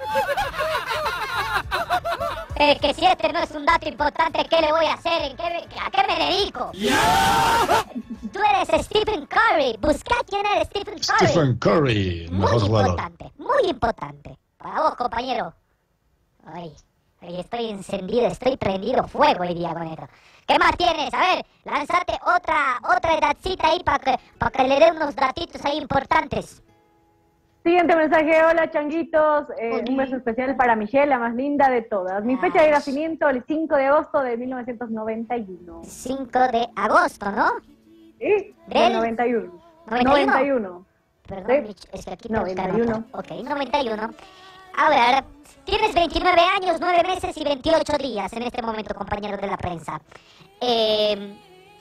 A. Es que si este no es un dato importante, ¿qué le voy a hacer? ¿En qué me- ¿A qué me dedico? Tú eres Stephen Curry. Busca quién eres Stephen Curry. Stephen Curry, el Muy mejor jugador. importante, muy importante. Para vos, compañero. Ay, ay, estoy encendido, estoy prendido fuego hoy día con esto. ¿Qué más tienes? A ver, lánzate otra, otra edadcita ahí para que, para que le dé unos datitos ahí importantes. Siguiente mensaje, hola changuitos, eh, un beso especial para Michelle, la más linda de todas. Mi fecha de nacimiento, el cinco de agosto de mil novecientos noventa y uno. cinco de agosto, ¿no? Sí, Del del noventa y uno. noventa y uno. noventa y uno. Perdón, Sí. Mich, es que aquí tengo que noventa y uno. anotar. Ok, noventa y uno. A ver, tienes veintinueve años, nueve meses y veintiocho días en este momento, compañero de la prensa. Eh...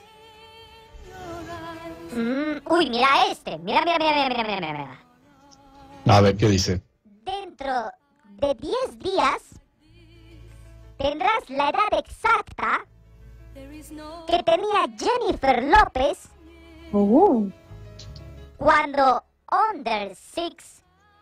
mm, uy, mira este. Mira, mira, mira, mira, mira, mira, mira, mira. A ver, ¿qué dice? Dentro de diez días tendrás la edad exacta que tenía Jennifer López Uh, cuando Under Six,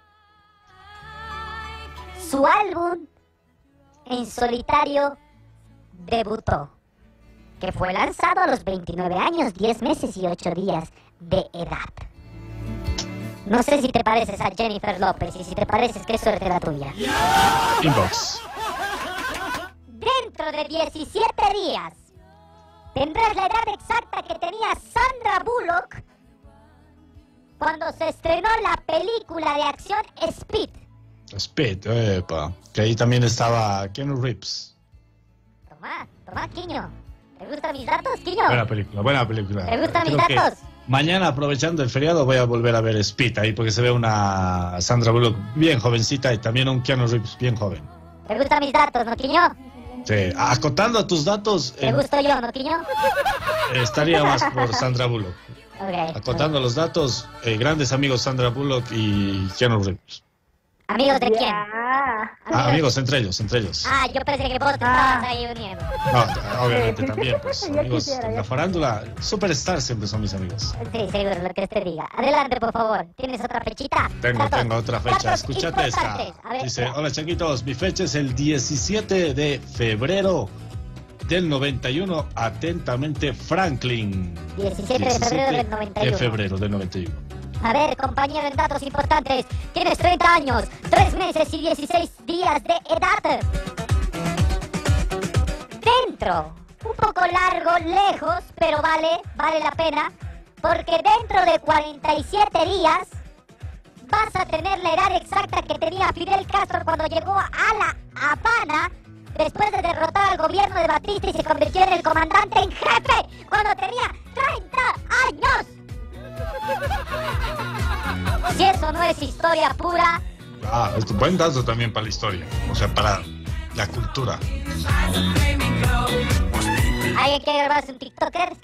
su álbum en solitario, debutó, que fue lanzado a los veintinueve años, diez meses y ocho días de edad. No sé si te pareces a Jennifer López, y si te pareces, qué suerte la tuya. Inbox. Dentro de diecisiete días tendrás la edad exacta que tenía Sandra Bullock cuando se estrenó la película de acción Speed. Speed, epa. Que ahí también estaba Keanu Reeves. Toma, toma, Quiño. ¿Te gustan mis datos, Quiño? Buena película, buena película. ¿Te gustan mis Creo que datos? mañana, aprovechando el feriado, voy a volver a ver Speed ahí porque se ve una Sandra Bullock bien jovencita y también un Keanu Reeves bien joven. ¿Te gustan mis datos, no, Quiño? Sí. Acotando a tus datos, ¿Te eh, gusto yo, no, Quiño? estaría más por Sandra Bullock. Ok. Acotando los datos, eh, grandes amigos Sandra Bullock y Keanu Reeves. ¿Amigos de quién? Ah, amigos entre ellos, entre ellos. Ah, yo pensé que vos te estabas ahí uniendo. No, obviamente también, pues, Ya amigos quisiera, en ya la farándula, superstar siempre son mis amigos. Sí, seguro, lo que te diga. Adelante, por favor. ¿Tienes otra fechita? Tengo, Datos, tengo otra fecha. datos Escúchate esta. importantes. A ver, Dice, hola changuitos, mi fecha es el diecisiete de febrero del noventa y uno. Atentamente, Franklin. diecisiete de febrero del noventa y uno. De febrero del noventa y uno. A ver, compañero, en datos importantes. Tienes treinta años, tres meses y dieciséis días de edad. Dentro, un poco largo, lejos, pero vale, vale la pena, porque dentro de cuarenta y siete días vas a tener la edad exacta que tenía Fidel Castro cuando llegó a La Habana después de derrotar al gobierno de Batista y se convirtió en el comandante en jefe cuando tenía treinta años. Si eso no es historia pura. Ah, es un buen dato también para la historia, o sea, para la cultura. ¿Alguien quiere grabarse un TikToker?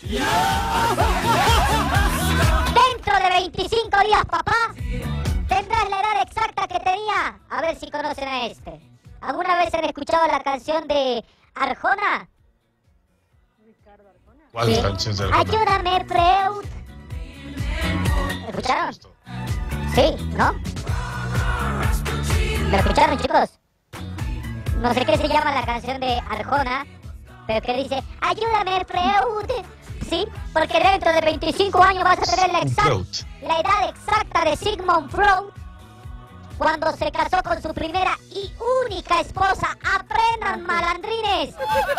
Dentro de veinticinco días, papá, tendrás la edad exacta que tenía. A ver si conocen a este. ¿Alguna vez han escuchado la canción de Arjona? ¿Cuál Sí. canción de Arjona? Ayúdame, Freud. escucharon? Sí, ¿no? ¿Lo escucharon, chicos? No sé qué se llama la canción de Arjona, pero que dice, ayúdame, Freud. Sí, porque dentro de veinticinco años vas a tener la, exact, la edad exacta de Sigmund Freud, cuando se casó con su primera y única esposa. ¡Aprendan, malandrines!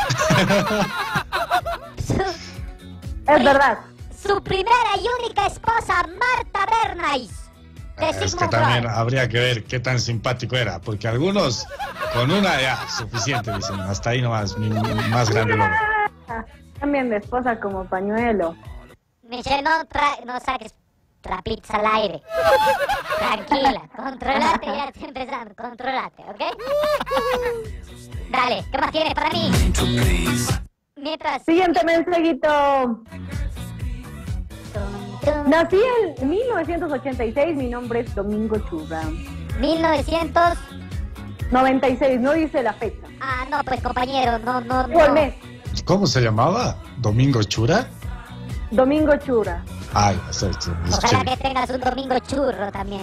su, es verdad. Su primera y única esposa, Marta Bernays. Es que también habría que ver qué tan simpático era, porque algunos con una ya suficiente, dicen, hasta ahí nomás, mi, mi, más grande logro. También de esposa como pañuelo. Michelle, no, tra no saques trapitos al aire. Tranquila, controlate, ya estoy empezando, controlate, ¿ok? Dale, ¿qué más tienes para mí? Mientras... Siguiente mensajito. Nací en mil novecientos ochenta y seis, mi nombre es Domingo Churra. mil novecientos noventa y seis, no dice la fecha. Ah, no, pues compañero, no, no, no. ¿Cuál mes? ¿Cómo se llamaba? ¿Domingo Chura? Domingo Churra. Ay, exacto. Ojalá que tengas un domingo churro también.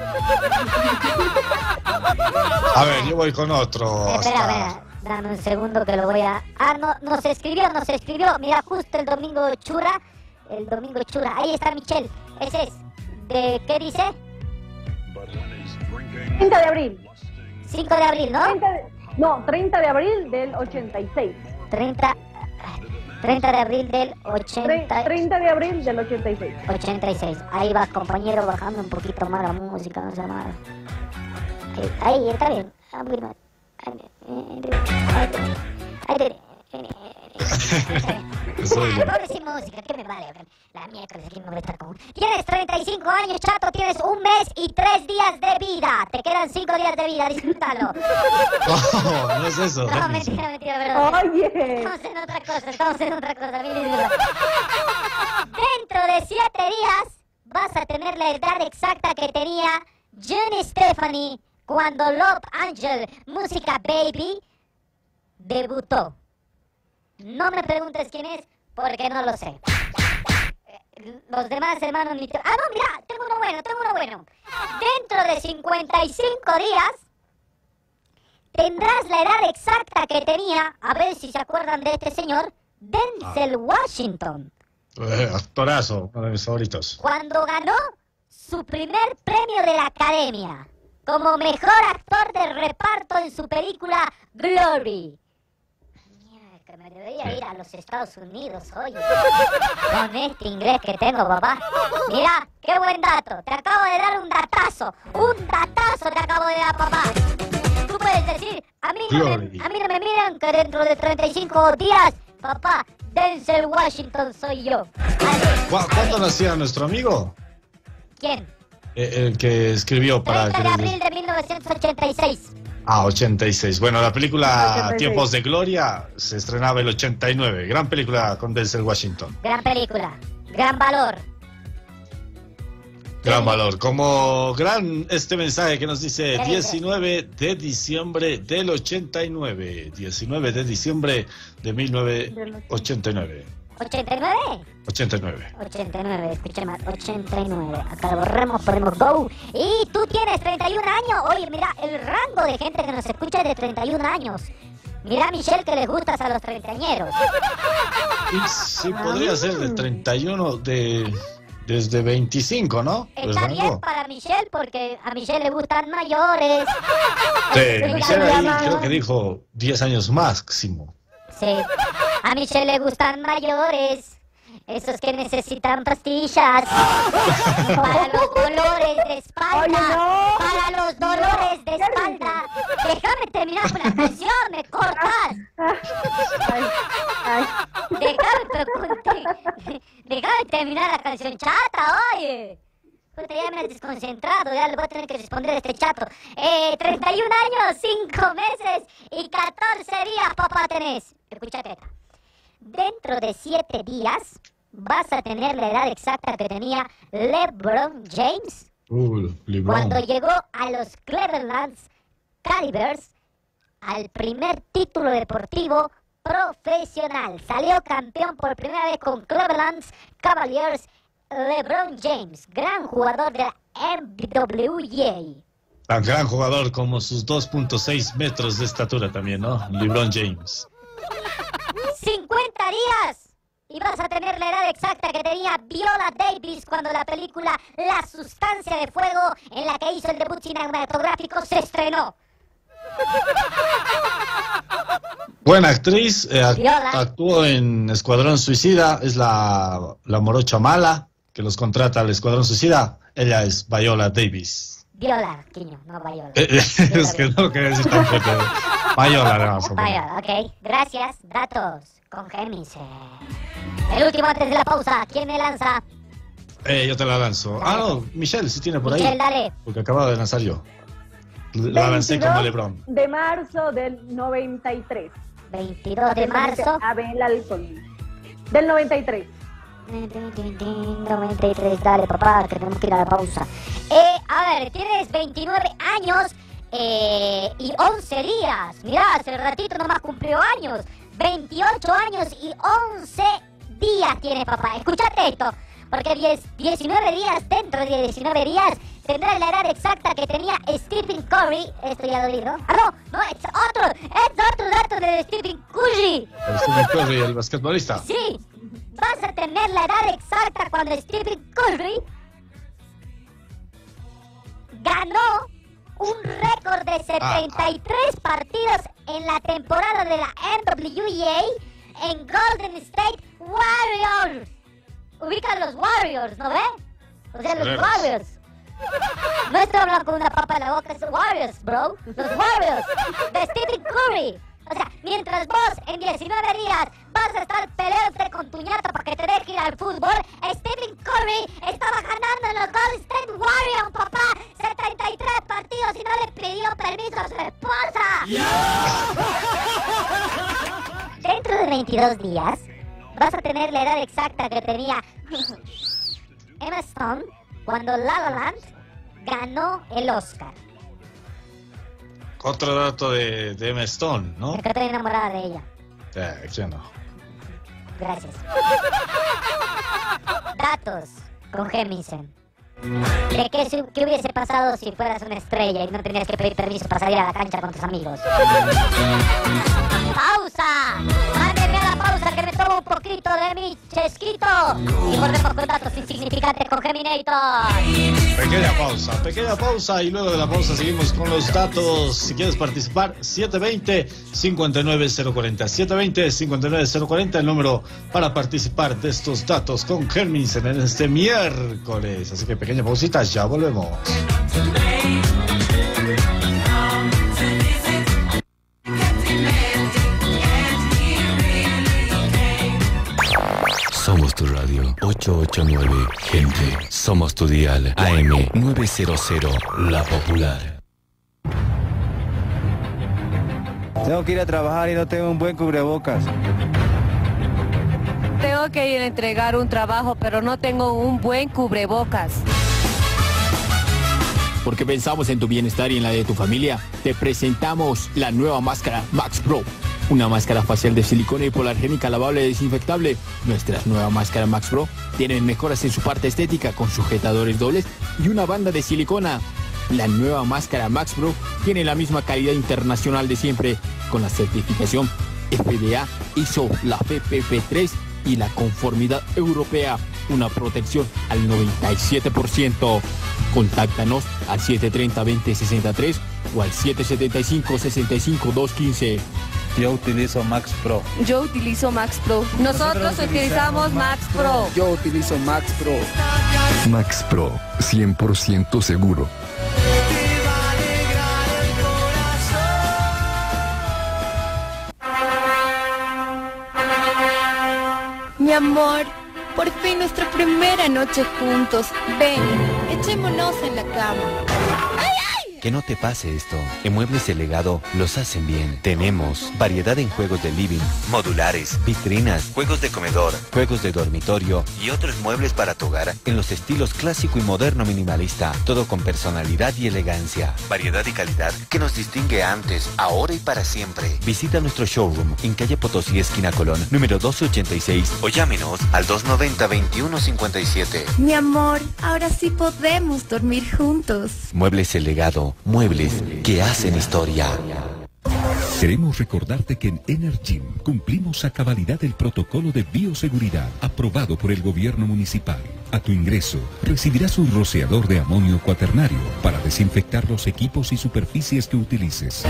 A ver, yo voy con otro. Espera, hasta... espera, dame un segundo que lo voy a... Ah, no, nos escribió, nos escribió. Mira, justo el domingo churra. El domingo churra. Ahí está Michelle. Ese es. ¿De qué dice? treinta de abril. cinco de abril, ¿no? treinta de, no, treinta de abril del ochenta y seis. treinta, treinta de abril del ochenta... treinta de abril del ochenta y seis. ochenta y seis. Ahí vas, compañero, bajando un poquito más la música, no se llama. Ahí, ahí, está bien. Pobre sin música, ¿qué me vale? La miércoles aquí no voy a estar con... Tienes treinta y cinco años, chato, tienes un mes y tres días de vida. Te quedan cinco días de vida, disfrútalo. No, no es eso. No, mentira, mentira, perdón. Oye. Estamos en otra cosa, estamos en otra cosa. Dentro de siete días vas a tener la edad exacta que tenía Gwen Stefani cuando Love Angel, Música Baby, debutó. No me preguntes quién es, porque no lo sé. Los demás hermanos ni... Ah, no, mira, tengo uno bueno, tengo uno bueno. Dentro de cincuenta y cinco días tendrás la edad exacta que tenía, a ver si se acuerdan de este señor, Denzel Washington. Eh, actorazo, uno de mis favoritos. Cuando ganó su primer premio de la Academia como mejor actor de reparto en su película Glory. Que me debería ir a los Estados Unidos, oye, con este inglés que tengo, papá. Mira, qué buen dato, te acabo de dar un datazo, un datazo te acabo de dar, papá. Tú puedes decir, a mí no, me, a mí no me miran que dentro de treinta y cinco días, papá, Denzel Washington soy yo. ¿Cu ¿Cuándo nacía nuestro amigo? ¿Quién? Eh, el que escribió para... treinta de abril de mil novecientos ochenta y seis. Ah, ochenta y seis. Bueno, la película ochenta y seis. Tiempos de Gloria se estrenaba el ochenta y nueve. Gran película con Denzel Washington. Gran película, gran valor. Gran valor. Como gran este mensaje que nos dice diecinueve de diciembre del ochenta y nueve. diecinueve de diciembre de mil novecientos ochenta y nueve. ¿ochenta y nueve? ochenta y nueve. ochenta y nueve, escuché más, ochenta y nueve. Acá lo borremos, ponemos go. Y tú tienes treinta y un años. Oye, mira, el rango de gente que nos escucha es de treinta y un años. Mira, Michelle, que les gustas a los treintañeros. Y sí, podría ser de treinta y uno, de desde veinticinco, ¿no? Está Pues bien para Michelle, porque a Michelle le gustan mayores. Sí, Michelle ahí creo que dijo diez años máximo. Sí, a Michelle le gustan mayores, esos que necesitan pastillas para los dolores de espalda. Oye, no. Para los dolores de espalda. Déjame terminar con la canción, me cortas. Ay, ay. Déjame, déjame terminar la canción chata, oye. Puta, ya me has desconcentrado, ya le voy a tener que responder a este chato. Eh, treinta y un años, cinco meses y catorce días, papá, tenés. Escúchate esta. Dentro de siete días vas a tener la edad exacta que tenía LeBron James uh, cuando llegó a los Cleveland Cavaliers al primer título deportivo profesional. Salió campeón por primera vez con Cleveland Cavaliers LeBron James, gran jugador de la N W A. Un gran jugador, como sus dos punto seis metros de estatura también, ¿no? LeBron James. cincuenta días y vas a tener la edad exacta que tenía Viola Davis cuando la película La Sustancia de Fuego, en la que hizo el debut cinematográfico, se estrenó. Buena actriz, eh, act- Viola. actuó en Escuadrón Suicida, es la, la morocha mala que los contrata al Escuadrón Suicida. Ella es Viola Davis. Viola, Quiño, no Viola. Eh, eh, es que no quería decir tan fuerte. Viola, no, Viola, ok. Gracias. Datos con Géminis. El último antes de la pausa. ¿Quién me lanza? Eh, yo te la lanzo. Ah, no, Michelle, si tiene por ahí. Michelle, dale. Porque acababa de lanzar yo. La lancé como LeBron. de marzo del noventa y tres. veintidós de marzo. Abel Alcón. Del noventa y tres. noventa y tres, dale papá, que tenemos que ir a la pausa. Eh, a ver, tienes veintinueve años eh, y once días. Mirá, hace ratito nomás cumplió años. veintiocho años y once días tiene papá. Escúchate esto, porque diecinueve días, dentro de diecinueve días, tendrá la edad exacta que tenía Stephen Curry. Esto ya lo di, ¿no? Ah, no, no, es otro, es otro dato de Stephen Curry. El Stephen Curry, el basquetbolista. Sí, vas a tener la edad exacta cuando Stephen Curry ganó un récord de setenta y tres partidos en la temporada de la N W A en Golden State Warriors. Ubican los Warriors, ¿no ve? O sea, los Warriors. Warriors. No estoy hablando con una papa en la boca, es Warriors, bro. Los Warriors de Stephen Curry. O sea, mientras vos en diecinueve días vas a estar peleándote con tu ñata para que te deje ir al fútbol, Stephen Curry estaba ganando en los Golden State Warriors, papá, setenta y tres partidos y no le pidió permiso a su esposa. Dentro de veintidós días vas a tener la edad exacta que tenía Emma Stone cuando La La Land ganó el Oscar. Otro dato de, de Emma Stone, ¿no? Es que estoy enamorada de ella. Eh, yo no. Gracias. Datos con Gemisen. ¿De qué, su- qué hubiese pasado si fueras una estrella y no tenías que pedir permiso para salir a la cancha con tus amigos? ¡Pausa! ¡Mándenme a la pausa que me tomo un poquito de mi chesquito! Y volvemos con datos insignificantes con Geminator. Pequeña pausa, pequeña pausa y luego de la pausa seguimos con los datos. Si quieres participar, siete veinte, cincuenta y nueve cero cuarenta. siete veinte, cincuenta y nueve cero cuarenta, el número para participar de estos datos con Germinsen en este miércoles. Así que pequeña pausita, ya volvemos. Somos tu radio ocho ocho nueve, gente. Somos tu dial A M novecientos, La Popular. Tengo que ir a trabajar y no tengo un buen cubrebocas. Tengo que ir a entregar un trabajo, pero no tengo un buen cubrebocas. Porque pensamos en tu bienestar y en la de tu familia, te presentamos la nueva máscara Max Pro. Una máscara facial de silicona hipoalergénica lavable y desinfectable. Nuestras nuevas máscaras Max Pro tienen mejoras en su parte estética con sujetadores dobles y una banda de silicona. La nueva máscara Max Pro tiene la misma calidad internacional de siempre, con la certificación F D A, I S O, la F P P tres y la conformidad europea. Una protección al noventa y siete por ciento. Contáctanos al siete tres cero, dos cero seis tres o al siete siete cinco, seis cinco, dos uno cinco. Yo utilizo Max Pro. Yo utilizo Max Pro. Nosotros utilizamos Max Pro. Yo utilizo Max Pro. Max Pro, cien por ciento seguro. Mi amor, por fin nuestra primera noche juntos. Ven, echémonos en la cama. ¡Ay, ay! Que no te pase esto. En Muebles El Legado los hacen bien. Tenemos variedad en juegos de living, modulares, vitrinas, juegos de comedor, juegos de dormitorio y otros muebles para tu hogar en los estilos clásico y moderno minimalista. Todo con personalidad y elegancia. Variedad y calidad que nos distingue antes, ahora y para siempre. Visita nuestro showroom en calle Potosí, esquina Colón, número doce ochenta y seis o llámenos al dos noventa, veintiuno cincuenta y siete. Mi amor, ahora sí podemos dormir juntos. Muebles El Legado. Muebles que hacen historia. Queremos recordarte que en Energym cumplimos a cabalidad el protocolo de bioseguridad aprobado por el gobierno municipal. A tu ingreso recibirás un rociador de amonio cuaternario para desinfectar los equipos y superficies que utilices.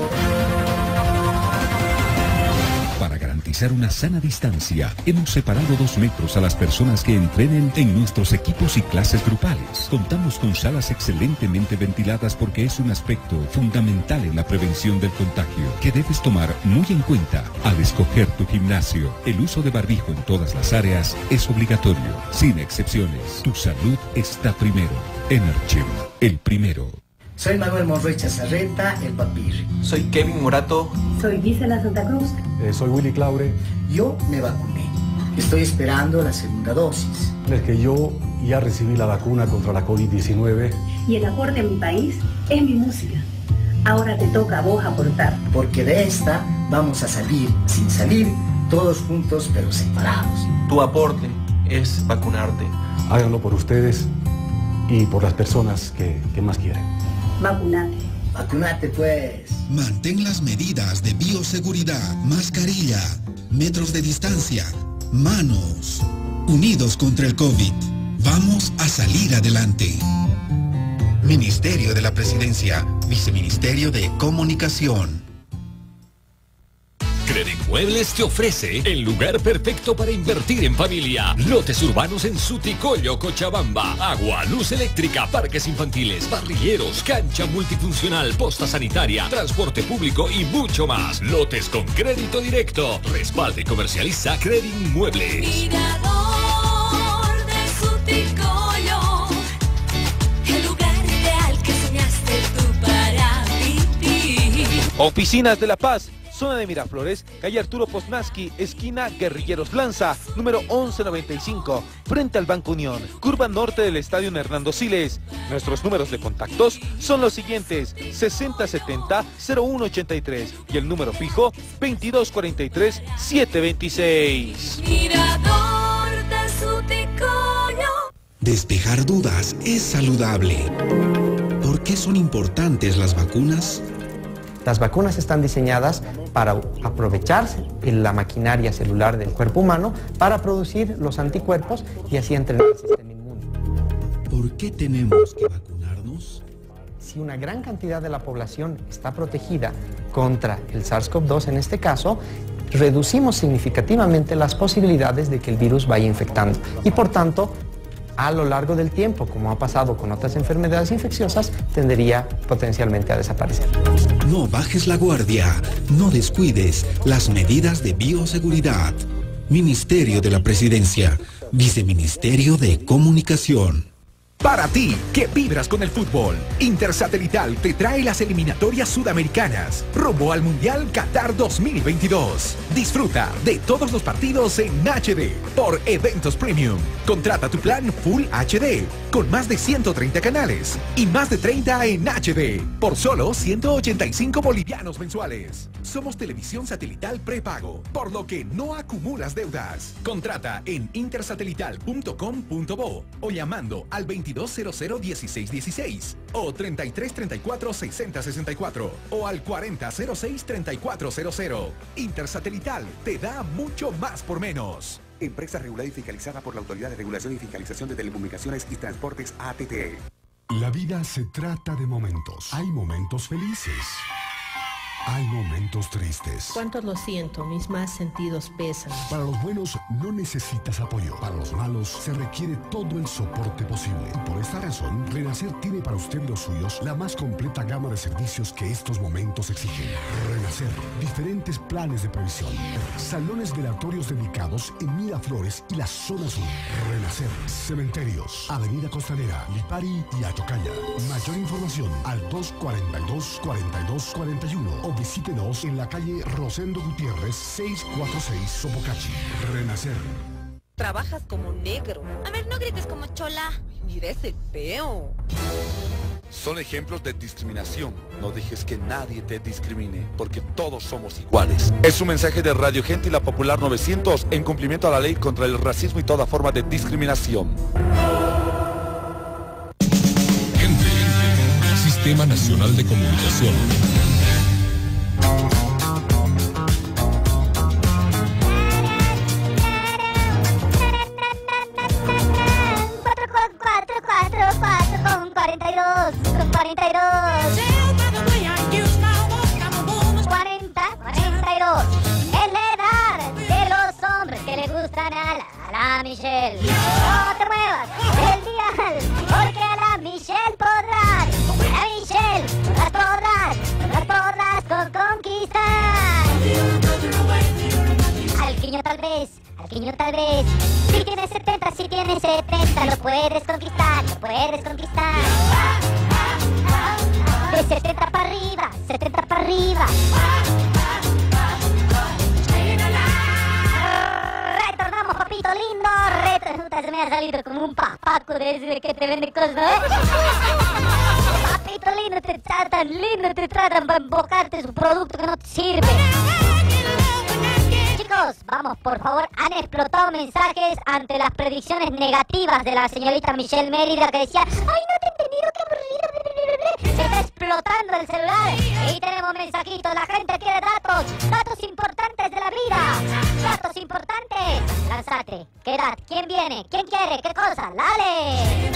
Para garantizar una sana distancia, hemos separado dos metros a las personas que entrenen en nuestros equipos y clases grupales. Contamos con salas excelentemente ventiladas porque es un aspecto fundamental en la prevención del contagio que debes tomar muy en cuenta al escoger tu gimnasio. El uso de barbijo en todas las áreas es obligatorio, sin excepciones. Tu salud está primero. Energym, el primero. Soy Manuel Monroy Chazarreta, el Papir. Soy Kevin Morato. Soy Gisela Santa Cruz. Eh, soy Willy Claure. Yo me vacuné. Estoy esperando la segunda dosis. Es que yo ya recibí la vacuna contra la COVID diecinueve. Y el aporte a mi país es mi música. Ahora te toca a vos aportar. Porque de esta vamos a salir sin salir, todos juntos pero separados. Tu aporte es vacunarte. Háganlo por ustedes y por las personas que, que más quieren. Vacunate. Vacunate pues. Mantén las medidas de bioseguridad, mascarilla, metros de distancia, manos. Unidos contra el COVID. Vamos a salir adelante. Ministerio de la Presidencia, Viceministerio de Comunicación. Credimuebles te ofrece el lugar perfecto para invertir en familia. Lotes urbanos en Suticoyo, Cochabamba. Agua, luz eléctrica, parques infantiles, parrilleros, cancha multifuncional, posta sanitaria, transporte público y mucho más. Lotes con crédito directo. Respalda y comercializa Credimuebles. Mirador de Suticoyo, el lugar ideal que soñaste tú para vivir. Oficinas de La Paz. Zona de Miraflores, calle Arturo Poznansky, esquina Guerrilleros Lanza, número once noventa y cinco, frente al Banco Unión, curva norte del Estadio Hernando Siles. Nuestros números de contactos son los siguientes: sesenta setenta, cero uno ochenta y tres y el número fijo veintidós cuarenta y tres, setecientos veintiséis. Mirador de Suticoyo. Despejar dudas es saludable. ¿Por qué son importantes las vacunas? Las vacunas están diseñadas para aprovecharse en la maquinaria celular del cuerpo humano para producir los anticuerpos y así entrenar el sistema inmune. ¿Por qué tenemos que vacunarnos? Si una gran cantidad de la población está protegida contra el SARS CoV dos en este caso, reducimos significativamente las posibilidades de que el virus vaya infectando y por tanto, a lo largo del tiempo, como ha pasado con otras enfermedades infecciosas, tendería potencialmente a desaparecer. No bajes la guardia, no descuides las medidas de bioseguridad. Ministerio de la Presidencia, Viceministerio de Comunicación. Para ti, que vibras con el fútbol, Intersatelital te trae las eliminatorias sudamericanas, rumbo al Mundial Qatar dos mil veintidós. Disfruta de todos los partidos en H D por Eventos Premium. Contrata tu plan Full H D con más de ciento treinta canales y más de treinta en H D por solo ciento ochenta y cinco bolivianos mensuales. Somos televisión satelital prepago, por lo que no acumulas deudas. Contrata en intersatelital punto com punto bo o llamando al veintidós cero cero dieciséis dieciséis o treinta y tres treinta y cuatro sesenta sesenta y cuatro o al cuarenta cero seis treinta y cuatro cero cero. Intersatelital te da mucho más por menos. Empresa regulada y fiscalizada por la Autoridad de Regulación y Fiscalización de Telecomunicaciones y Transportes A T T E. La vida se trata de momentos. Hay momentos felices Hay momentos tristes. ¿Cuántos lo siento? Mis más sentidos pesan. Para los buenos no necesitas apoyo. Para los malos se requiere todo el soporte posible. Y por esta razón, Renacer tiene para usted y los suyos la más completa gama de servicios que estos momentos exigen. Renacer, diferentes planes de previsión. Salones velatorios dedicados en Miraflores y la zona sur. Renacer, cementerios, Avenida Costanera, Lipari y Atocaya. Mayor información al dos cuarenta y dos, cuarenta y dos cuarenta y uno o visítenos en la calle Rosendo Gutiérrez seiscientos cuarenta y seis Sopocachi. Renacer. Trabajas como negro. A ver, no grites como chola. Mira ese feo. Son ejemplos de discriminación. No dejes que nadie te discrimine, porque todos somos iguales. Es un mensaje de Radio Gente y la Popular novecientos en cumplimiento a la ley contra el racismo y toda forma de discriminación. Gente, Sistema Nacional de Comunicación. cuarenta y dos, con cuarenta y dos. cuarenta, cuarenta y dos. Es la edad de los hombres que le gustan a la, a la Michelle. No te muevas del dial, porque a la Michelle podrás. A la Michelle podrás, podrás, podrás, podrás con conquistar. Al quiño tal vez, al quiño tal vez. Si tienes setenta, si tienes setenta, lo puedes conquistar, lo puedes conquistar. De setenta para arriba, setenta para arriba. Retornamos, papito lindo. Retornamos, se me ha salido como un papaco desde que te vende cosas, ¿eh? Papito lindo, te tratan lindo, te tratan para embocarte su producto que no te sirve. Chicos, vamos, por favor, han explotado mensajes ante las predicciones negativas de la señorita Michelle Mérida, que decía: ay, no te he entendido, qué aburrido. Se está explotando el celular. Y tenemos mensajitos, la gente quiere datos, datos importantes de la vida. Datos importantes. Lánzate, ¿qué edad? ¿Quién viene? ¿Quién quiere? ¿Qué cosa? ¡Dale!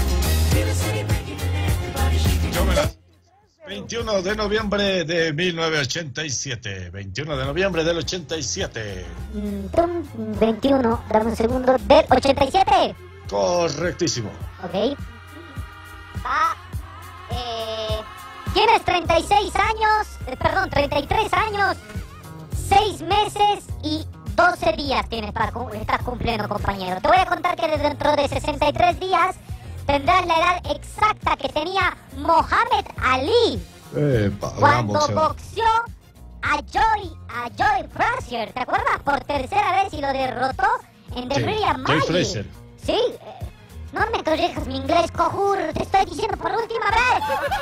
veintiuno de noviembre de mil novecientos ochenta y siete. veintiuno de noviembre del ochenta y siete. veintiuno, dame un segundo, del ochenta y siete. Correctísimo. Ok. Ah, eh, tienes treinta y seis años, eh, perdón, treinta y tres años, seis meses y doce días tienes para estar cumpliendo, compañero. Te voy a contar que dentro de sesenta y tres días tendrás la edad exacta que tenía Mohamed Ali Epa, cuando vamos, boxeó a Joy, a Joy Frazier. ¿Te acuerdas? Por tercera vez y lo derrotó en The Sí, Brilliant Joy Magic. Frazier. Sí, eh, no me corrijas mi inglés, cojur, te estoy diciendo por última vez.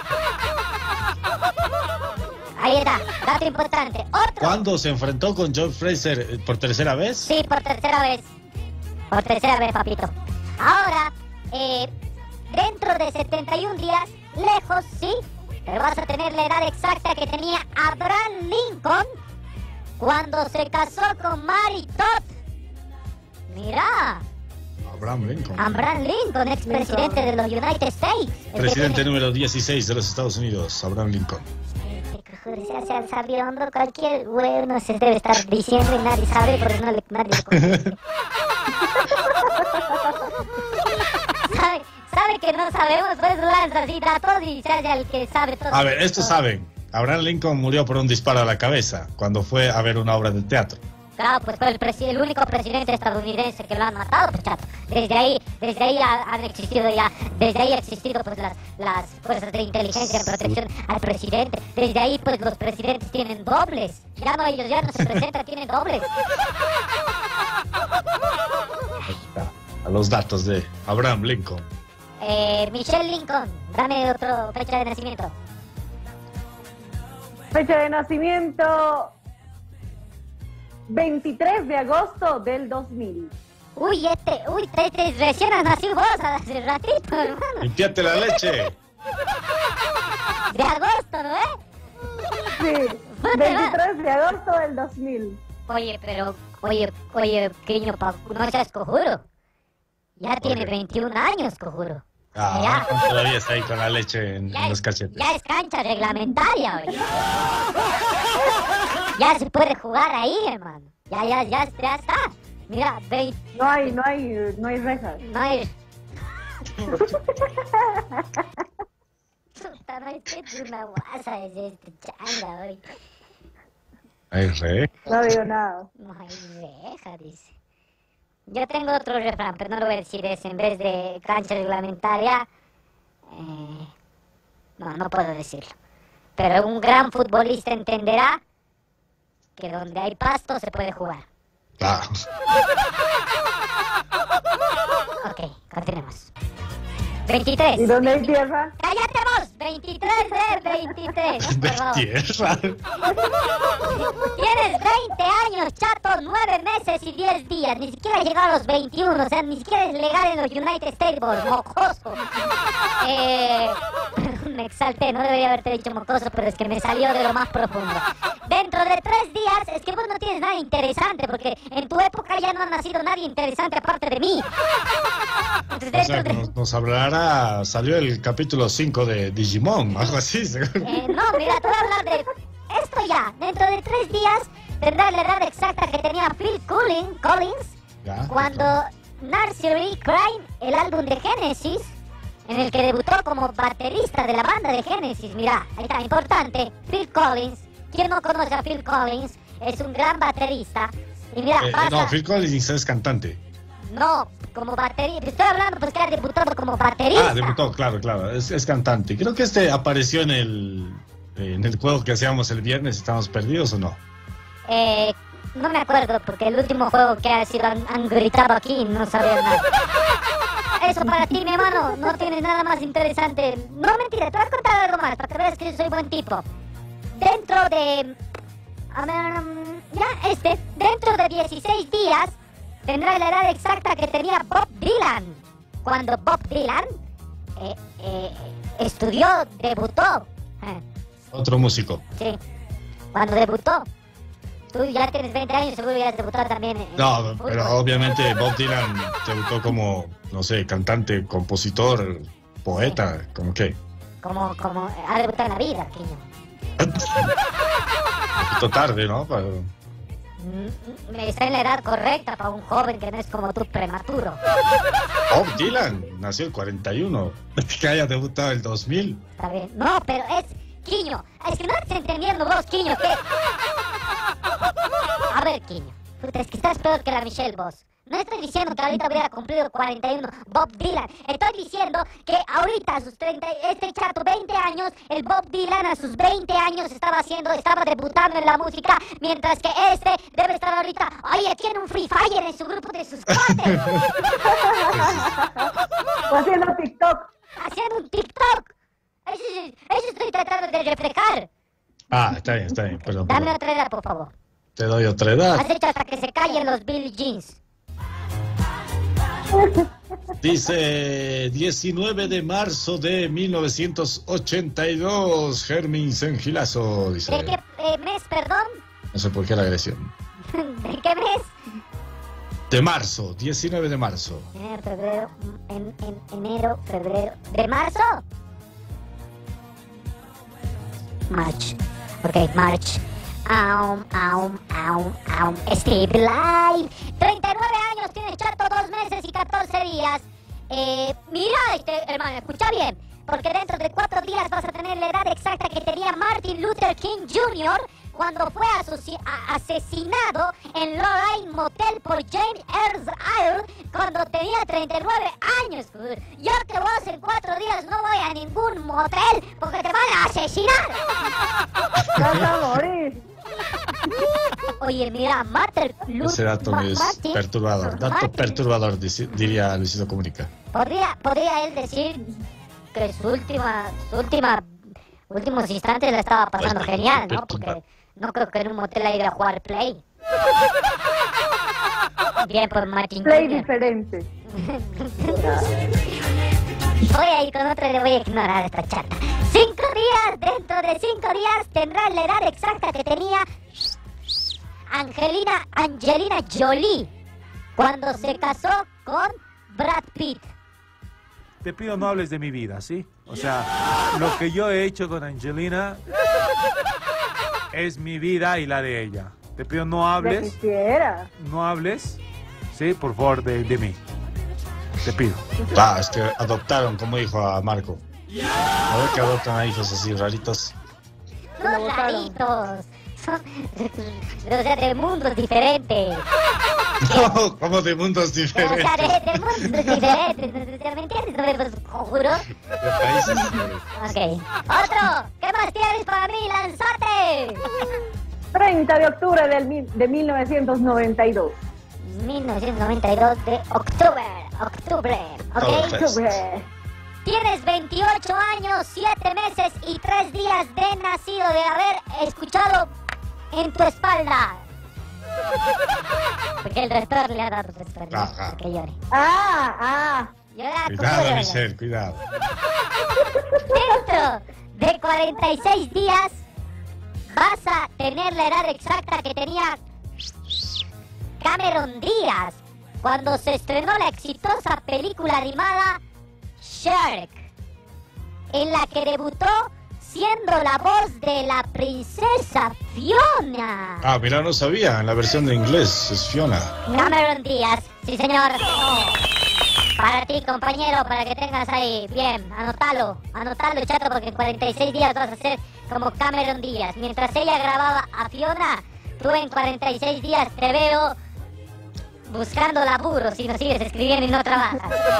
Ahí está, dato importante. Otro. ¿Cuándo se enfrentó con Joe Fraser eh, por tercera vez? Sí, por tercera vez. Por tercera vez, papito. Ahora, eh, dentro de setenta y un días, lejos, sí, pero vas a tener la edad exacta que tenía Abraham Lincoln cuando se casó con Mary Todd. Mira, Abraham Lincoln. Abraham Lincoln, expresidente de los United States. Presidente número dieciséis de los Estados Unidos, Abraham Lincoln. Se ha sabido, cualquier güey no se debe estar diciendo y nadie sabe porque no le, nadie le conoce. ¿Sabe, sabe que no sabemos, pues lanza así datos y se hace el que sabe todo. A ver, estos saben. Abraham Lincoln murió por un disparo a la cabeza cuando fue a ver una obra de teatro. Claro, pues fue el, presi el único presidente estadounidense que lo han matado, pues chato. Desde ahí, desde ahí ha, han existido ya, desde ahí ha existido pues las, las fuerzas de inteligencia en protección al presidente. Desde ahí pues los presidentes tienen dobles. Ya no, ellos ya no se presentan, tienen dobles. Ahí está, a los datos de Abraham Lincoln. Eh, Michelle Lincoln, dame otra fecha de nacimiento. Fecha de nacimiento veintitrés de agosto del dos mil. Uy, este, uy, te, te recién has nacido vos hace ratito, hermano. Limpiate la leche. De agosto, ¿no es? Sí, veintitrés de agosto del dos mil. Oye, pero, oye, oye, pequeño, no seas cojuro. Ya tiene Oye. veintiún años, cojuro. Ah, todavía está ahí con la leche en, en los cachetes. Ya es cancha reglamentaria, oye. Ya se puede jugar ahí, hermano. Ya, ya, ya, ya está. Mira, ve. No hay, no hay, no hay rejas. No hay. Puta, no es una guasa, es este changa, oye. Hay re. No digo nada. No hay reja, dice. Yo tengo otro refrán, pero no lo voy a decir. Es en vez de cancha reglamentaria. Eh, no, no puedo decirlo. Pero un gran futbolista entenderá que donde hay pasto se puede jugar. Ah. Ok, continuemos. veintitrés. ¿Y dónde hay tierra? ¡Cállate vos! veintitrés de veintitrés. Por favor. Tierra. Tienes veinte años, chato, nueve meses y diez días. Ni siquiera has llegado a los veintiuno. O sea, ni siquiera es legal en los United States, vos, mocoso. Eh, me exalté, no debería haberte dicho mocoso, pero es que me salió de lo más profundo. Dentro de tres días, es que vos no tienes nada interesante, porque en tu época ya no ha nacido nadie interesante aparte de mí. Entonces, o sea, de... nos, nos hablará, salió el capítulo cinco de Digimon, algo así. Eh, no, mira, te voy a hablar de esto ya. Dentro de tres días tendrá la edad exacta que tenía Phil Collins, Collins ya, cuando Nursery Crime, el álbum de Genesis, en el que debutó como baterista de la banda de Genesis. Mira, ahí está, importante, Phil Collins. ¿Quién no conoce a Phil Collins? Es un gran baterista. Y mira, eh, pasa... No, Phil Collins es cantante. No, como baterista. Estoy hablando porque ha debutado como baterista. Ah, debutó, claro, claro, es, es cantante. Creo que este apareció en el en el juego que hacíamos el viernes. ¿Estamos perdidos o no? Eh, no me acuerdo, porque el último juego que ha sido han, han gritado aquí no sabía nada. Eso para ti, mi hermano, no tienes nada más interesante. No, mentira, te voy a contar algo más para que veas que yo soy buen tipo. Dentro de... A ver, ya, este, dentro de dieciséis días tendrá la edad exacta que tenía Bob Dylan. Cuando Bob Dylan eh, eh, estudió, debutó. Eh, Otro músico. sí, cuando debutó. Tú ya tienes veinte años, seguro ya has debutado también en No, en pero fútbol. obviamente Bob Dylan debutó como, no sé, cantante, compositor, poeta, ¿como qué? Como, como, ha debutado en la vida, Quiño. Un poquito tarde, ¿no? Para... Mm, Está en la edad correcta para un joven que no es como tú, prematuro. Bob Dylan nació el cuarenta y uno, que haya debutado el dos mil. Está bien. No, pero es... Quiño, es que no estás entendiendo vos, Quiño, que... A ver, Quiño, puta, es que estás peor que la Michelle vos. No estoy diciendo que ahorita hubiera cumplido cuarenta y uno Bob Dylan. Estoy diciendo que ahorita a sus treinta, este chato, veinte años, el Bob Dylan a sus veinte años estaba haciendo, estaba debutando en la música, mientras que este debe estar ahorita, oye, tiene un Free Fire en su grupo de sus cuates. O haciendo TikTok. Haciendo un TikTok. Eso, eso estoy tratando de reflejar. Ah, está bien, está bien, perdón. Dame perdón. otra edad, por favor. Te doy otra edad. Has hecho hasta que se callen los Billie Jeans. Dice diecinueve de marzo de mil novecientos ochenta y dos, Germín Sengilazo, dice. ¿De qué eh, mes, perdón? No sé por qué la agresión. ¿De qué mes? De marzo, diecinueve de marzo. Enero, febrero, en, en, enero, febrero. ¿De marzo? March. Ok, March. Aum, aum, aum, aum. Steve Live. treinta y nueve años tiene chato, dos meses y catorce días. Eh, mira, este, hermano, escucha bien. Porque dentro de cuatro días vas a tener la edad exacta que tenía Martin Luther King junior cuando fue asoci- a- asesinado en Lorraine Motel por James Earl Ire cuando tenía treinta y nueve años. Yo que vos en cuatro días no voy a ningún motel porque te van a asesinar. Vas a morir. Oye, mira, Martin Luther Ese dato Ma- es Martin- perturbador. Dato Martin- perturbador, dici- diría Luisito Comunica. ¿Podría, podría él decir que su última, su última, últimos instantes la estaba pasando Pues, genial, ¿no? pues, Porque no creo que en un motel haya ido a jugar Play. Bien por Martin Play junior diferente. Voy a ir con otro y le voy a ignorar a esta chata. Cinco días, dentro de cinco días tendrá la edad exacta que tenía Angelina, Angelina Jolie cuando se casó con Brad Pitt. te pido no hables de mi vida, ¿sí? O sea, lo que yo he hecho con Angelina es mi vida y la de ella. Te pido no hables. Quisiera. No hables, ¿sí? Por favor, de, de mí. Te pido. Ah, es que adoptaron, como dijo a Marco. A ver que adoptan a hijos así raritos. No raritos. Son, o sea, de mundos diferentes. No, como de mundos O diferentes. sea, de, de mundos diferentes. ¿Me entiendes? No me los conjuro. De países diferentes. Ok. Otro. ¿Qué más tienes para mí? ¡Lanzate! treinta de octubre del, mil- de mil novecientos noventa y dos. mil novecientos noventa y dos de octubre. Octubre. ¿Ok? Octubre. Tienes veintiocho años, siete meses y tres días de nacido de haber escuchado en tu espalda. Porque el rector le ha dado tu espalda. Ajá. Que llore. Ah, ah. Llora, Cuidado, llora. Michelle, cuidado. Dentro de cuarenta y seis días vas a tener la edad exacta que tenía Cameron Díaz cuando se estrenó la exitosa película animada Shrek, en la que debutó siendo la voz de la princesa Fiona. Ah, mira, no sabía. En la versión de inglés es Fiona. Cameron Díaz, sí señor. Para ti, compañero, para que tengas ahí, bien, anótalo, anótalo, chato, porque en cuarenta y seis días vas a ser como Cameron Díaz. Mientras ella grababa a Fiona, tú en cuarenta y seis días te veo buscando laburo si no sigues escribiendo y no trabajas.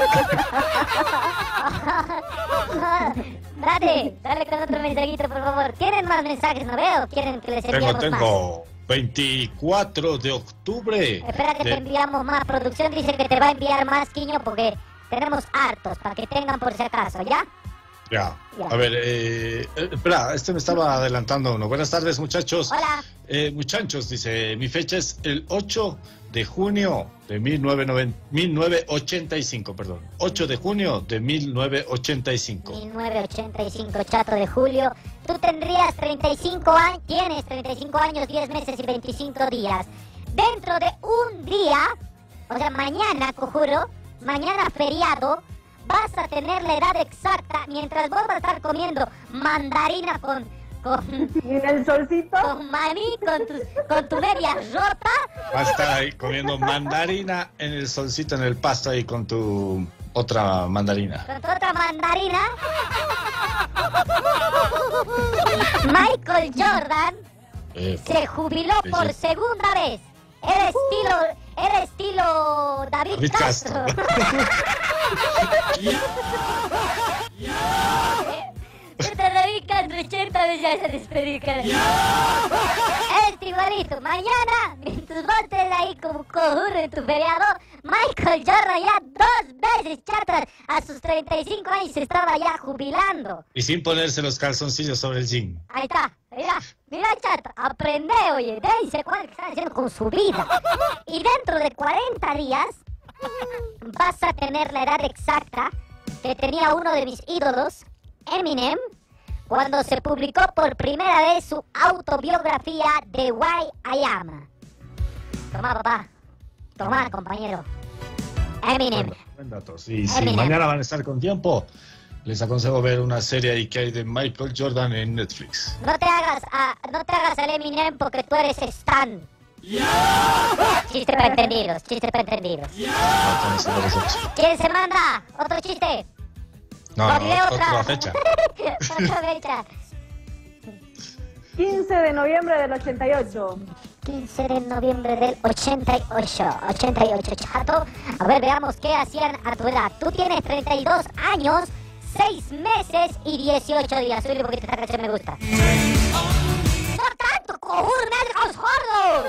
Dale, dale con otro mensajito, por favor. ¿Tienen más mensajes, no veo? ¿Quieren que les Tengo, enviamos más? tengo. veinticuatro de octubre. Espera que de- te enviamos más. Producción dice que te va a enviar más, Quiño, porque tenemos hartos, para que tengan por si acaso, ¿ya? Ya. Ya. A ver, eh, eh, espera, este me estaba adelantando uno. Buenas tardes, muchachos. Hola. Eh, muchachos, dice, mi fecha es el ocho de junio de mil novecientos ochenta y cinco, perdón. ocho de junio de mil novecientos ochenta y cinco. mil novecientos ochenta y cinco, chato de julio. Tú tendrías treinta y cinco años, tienes treinta y cinco años, diez meses y veinticinco días. Dentro de un día, o sea, mañana, conjuro, mañana feriado, vas a tener la edad exacta mientras vos vas a estar comiendo mandarina con... con ¿Y en el solcito? Con maní, con tu, con tu media rota. Vas a estar ahí comiendo mandarina en el solcito, en el pasto ahí con tu otra mandarina. Con tu otra mandarina. Michael Jordan Eh, se jubiló por segunda vez. Era estilo, era estilo David David Castro. Puta, David Castro, ochenta veces ya se despedir, cara. Este igualito. Mañana, mientras vos estés ahí como conjuro en tu feriado, Michael Jordan ya dos veces chatas a sus treinta y cinco años se estaba ya jubilando. Y sin ponerse los calzoncillos sobre el jean. Ahí está, mira, mira, chato, aprende, oye, dense cuenta que están haciendo con su vida. Y dentro de cuarenta días vas a tener la edad exacta que tenía uno de mis ídolos, Eminem, cuando se publicó por primera vez su autobiografía de Why I Am. Toma, papá, toma, compañero. Eminem. Buen dato. Sí, sí, Eminem. mañana van a estar con tiempo. Les aconsejo ver una serie ahí que hay de Michael Jordan en Netflix. No te hagas, a, no te hagas al Eminem porque tú eres Stan. Chiste para entendidos, chiste para entendidos. Ah, con eso no lo sé. ¿Quién se manda? ¿Otro chiste? No, no, Ponle otra, otra fecha. Otra fecha. quince de noviembre del ochenta y ocho. quince de noviembre del ochenta y ocho. ochenta y ocho, chato. A ver, veamos qué hacían a tu edad. Tú tienes treinta y dos años, seis meses y dieciocho días. Subile un poquito, esta canción me gusta. ¡No tanto, cojudo! ¡Me haces sordo!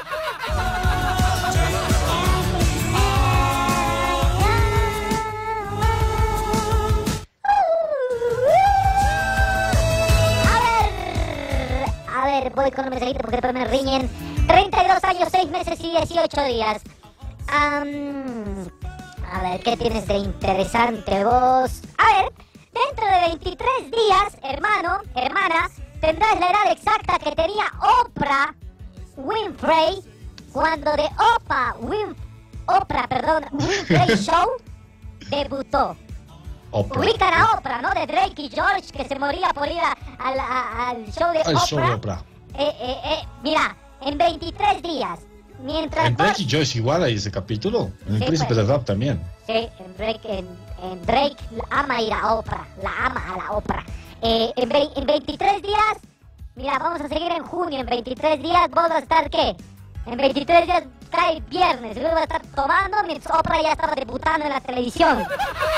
A ver, voy con un mensajito porque después me riñen. treinta y dos años, seis meses y dieciocho días. Am, a ver, ¿qué tienes de interesante vos? A ver, dentro de veintitrés días, hermano, hermana, tendrás la edad exacta que tenía Oprah Winfrey cuando de Oprah, Win, Oprah, perdón, Winfrey Show debutó. Oprah. Ubican a Oprah, ¿no? De Drake y George, que se moría por ir a- al- a- al show de Al Oprah. show de Oprah. Eh, eh, eh, mira, en veintitrés días, mientras... En Drake y Joyce igual hay ese capítulo. En el Sí, Príncipe pues. de Rap también. Sí, en Drake, en, en Drake ama ir a Oprah, la ama a la Oprah. Eh, en, vei- en veintitrés días, mira, vamos a seguir en junio, en veintitrés días, ¿vos vas a estar qué? En veintitrés días cae viernes, yo voy a estar tomando mientras Oprah ya estaba debutando en la televisión.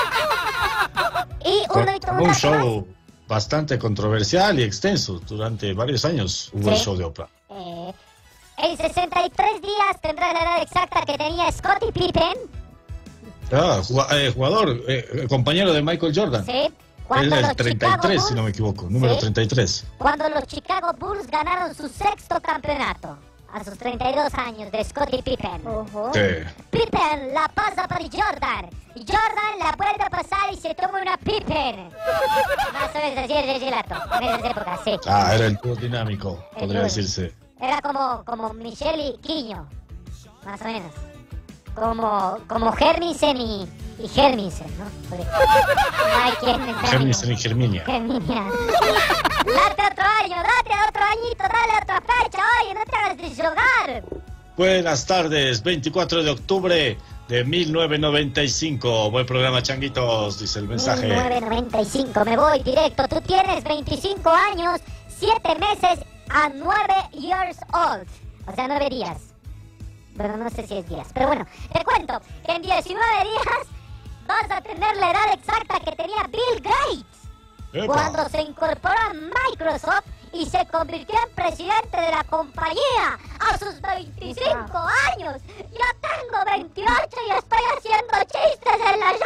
Y uno y Fue todo un show bastante controversial y extenso. Durante varios años hubo el Sí. show de Oprah. Eh, en sesenta y tres días tendrás la edad exacta que tenía Scottie Pippen. Ah, juga- eh, jugador, eh, compañero de Michael Jordan. Sí. Él Cuando es los el treinta y Chicago tres, si Bulls- no me equivoco. Número Sí. treinta y tres. Cuando los Chicago Bulls ganaron su sexto campeonato a sus treinta y dos años de Scottie Pippen. Sí. Pippen la pasa para Jordan. Y Jordan la vuelve a pasar y se toma una Pippen. Más o menos así es el gelato. En esas épocas, sí. Ah, era el dúo dinámico, El podría dúo. decirse. Era como, como Michelle y Quiño. Más o menos. Como, como Hermisen y, y Hermisen, ¿no? Porque no hay quien me entienda. Hermisen y Germinia. Herminia. Date otro año, date otro añito, dale otra fecha, oye, no te hagas deshogar. Buenas tardes, veinticuatro de octubre de mil novecientos noventa y cinco. Buen programa, changuitos, dice el mensaje. mil novecientos noventa y cinco, me voy directo. Tú tienes veinticinco años, siete meses a nueve years old. O sea, nueve días. Bueno, no sé si es días. Pero bueno, te cuento que en diecinueve días vas a tener la edad exacta que tenía Bill Gates. Epa. Cuando se incorporó a Microsoft y se convirtió en presidente de la compañía a sus veinticinco años. Yo tengo veintiocho y estoy haciendo chistes en la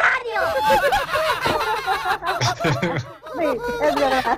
radio. Sí, es verdad.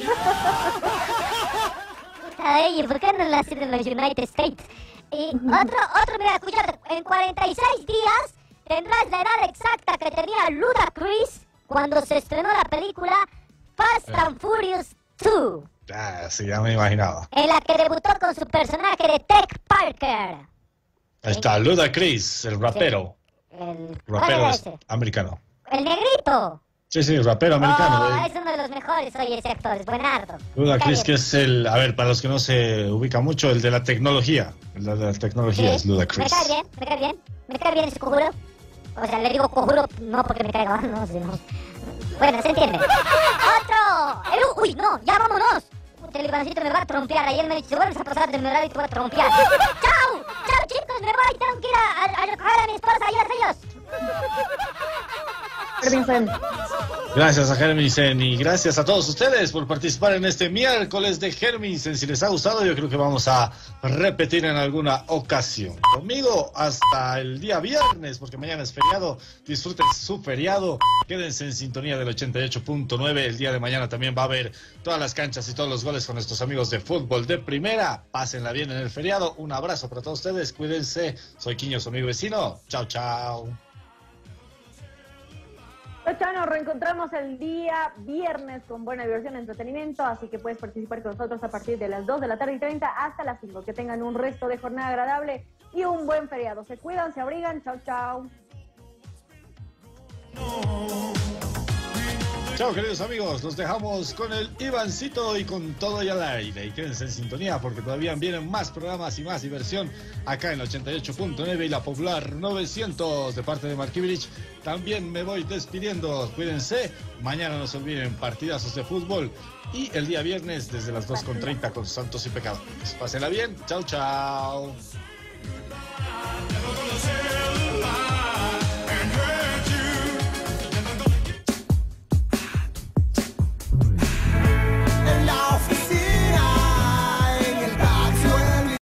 Ay, ¿por qué no nací en los United States? Y otro, otro, mira, escucha, en cuarenta y seis días tendrás la edad exacta que tenía Ludacris cuando se estrenó la película Fast and Furious dos, Ah, sí, ya me imaginaba. en la que debutó con su personaje de Tech Parker. Ahí está, Ludacris, el rapero. El, ¿cuál Rapero era es ese? americano. El negrito. Sí, sí, rapero americano. Oh, eh. es uno de los mejores, oye, ese actor, es buenardo. Ludacris, Está que bien. es el, a ver, para los que no se ubican mucho, el de la tecnología. El de la tecnología Sí, es me Ludacris. cae bien, me cae bien, me cae bien ese conjuro. O sea, le digo conjuro no porque me caiga mal, no, sino... Bueno, se entiende. ¡Otro! El, uy, no, ya vámonos. El Ivancito me va a trompear. Ayer me dice, vuelves a pasar de mi radio y te voy a trompear. ¡Chao! ¡Chao, chicos! Me voy, tengo que ir a, a, a recoger a mi esposa. ¡Adiós, adiós! Gracias a Germinsen y gracias a todos ustedes por participar en este miércoles de Germinsen. Si les ha gustado, yo creo que vamos a repetir en alguna ocasión. Conmigo hasta el día viernes, porque mañana es feriado. Disfruten su feriado. Quédense en sintonía del ochenta y ocho punto nueve. El día de mañana también va a haber todas las canchas y todos los goles con nuestros amigos de fútbol de primera. Pásenla bien en el feriado. Un abrazo para todos ustedes. Cuídense. Soy Quiño, su amigo vecino. Chao, chao. Chao, nos reencontramos el día viernes con buena diversión y entretenimiento, así que puedes participar con nosotros a partir de las dos de la tarde y treinta hasta las cinco. Que tengan un resto de jornada agradable y un buen feriado. Se cuidan, se abrigan. Chao, chao. Chao, queridos amigos, los dejamos con el Ivancito y con todo y al aire. Y quédense en sintonía porque todavía vienen más programas y más diversión acá en ochenta y ocho punto nueve y la Popular novecientos de parte de Markievich. También me voy despidiendo, cuídense. Mañana no se olviden partidazos de fútbol y el día viernes desde las dos con treinta con Santos y Pecadores. Pásenla bien, chao, chao. Conocer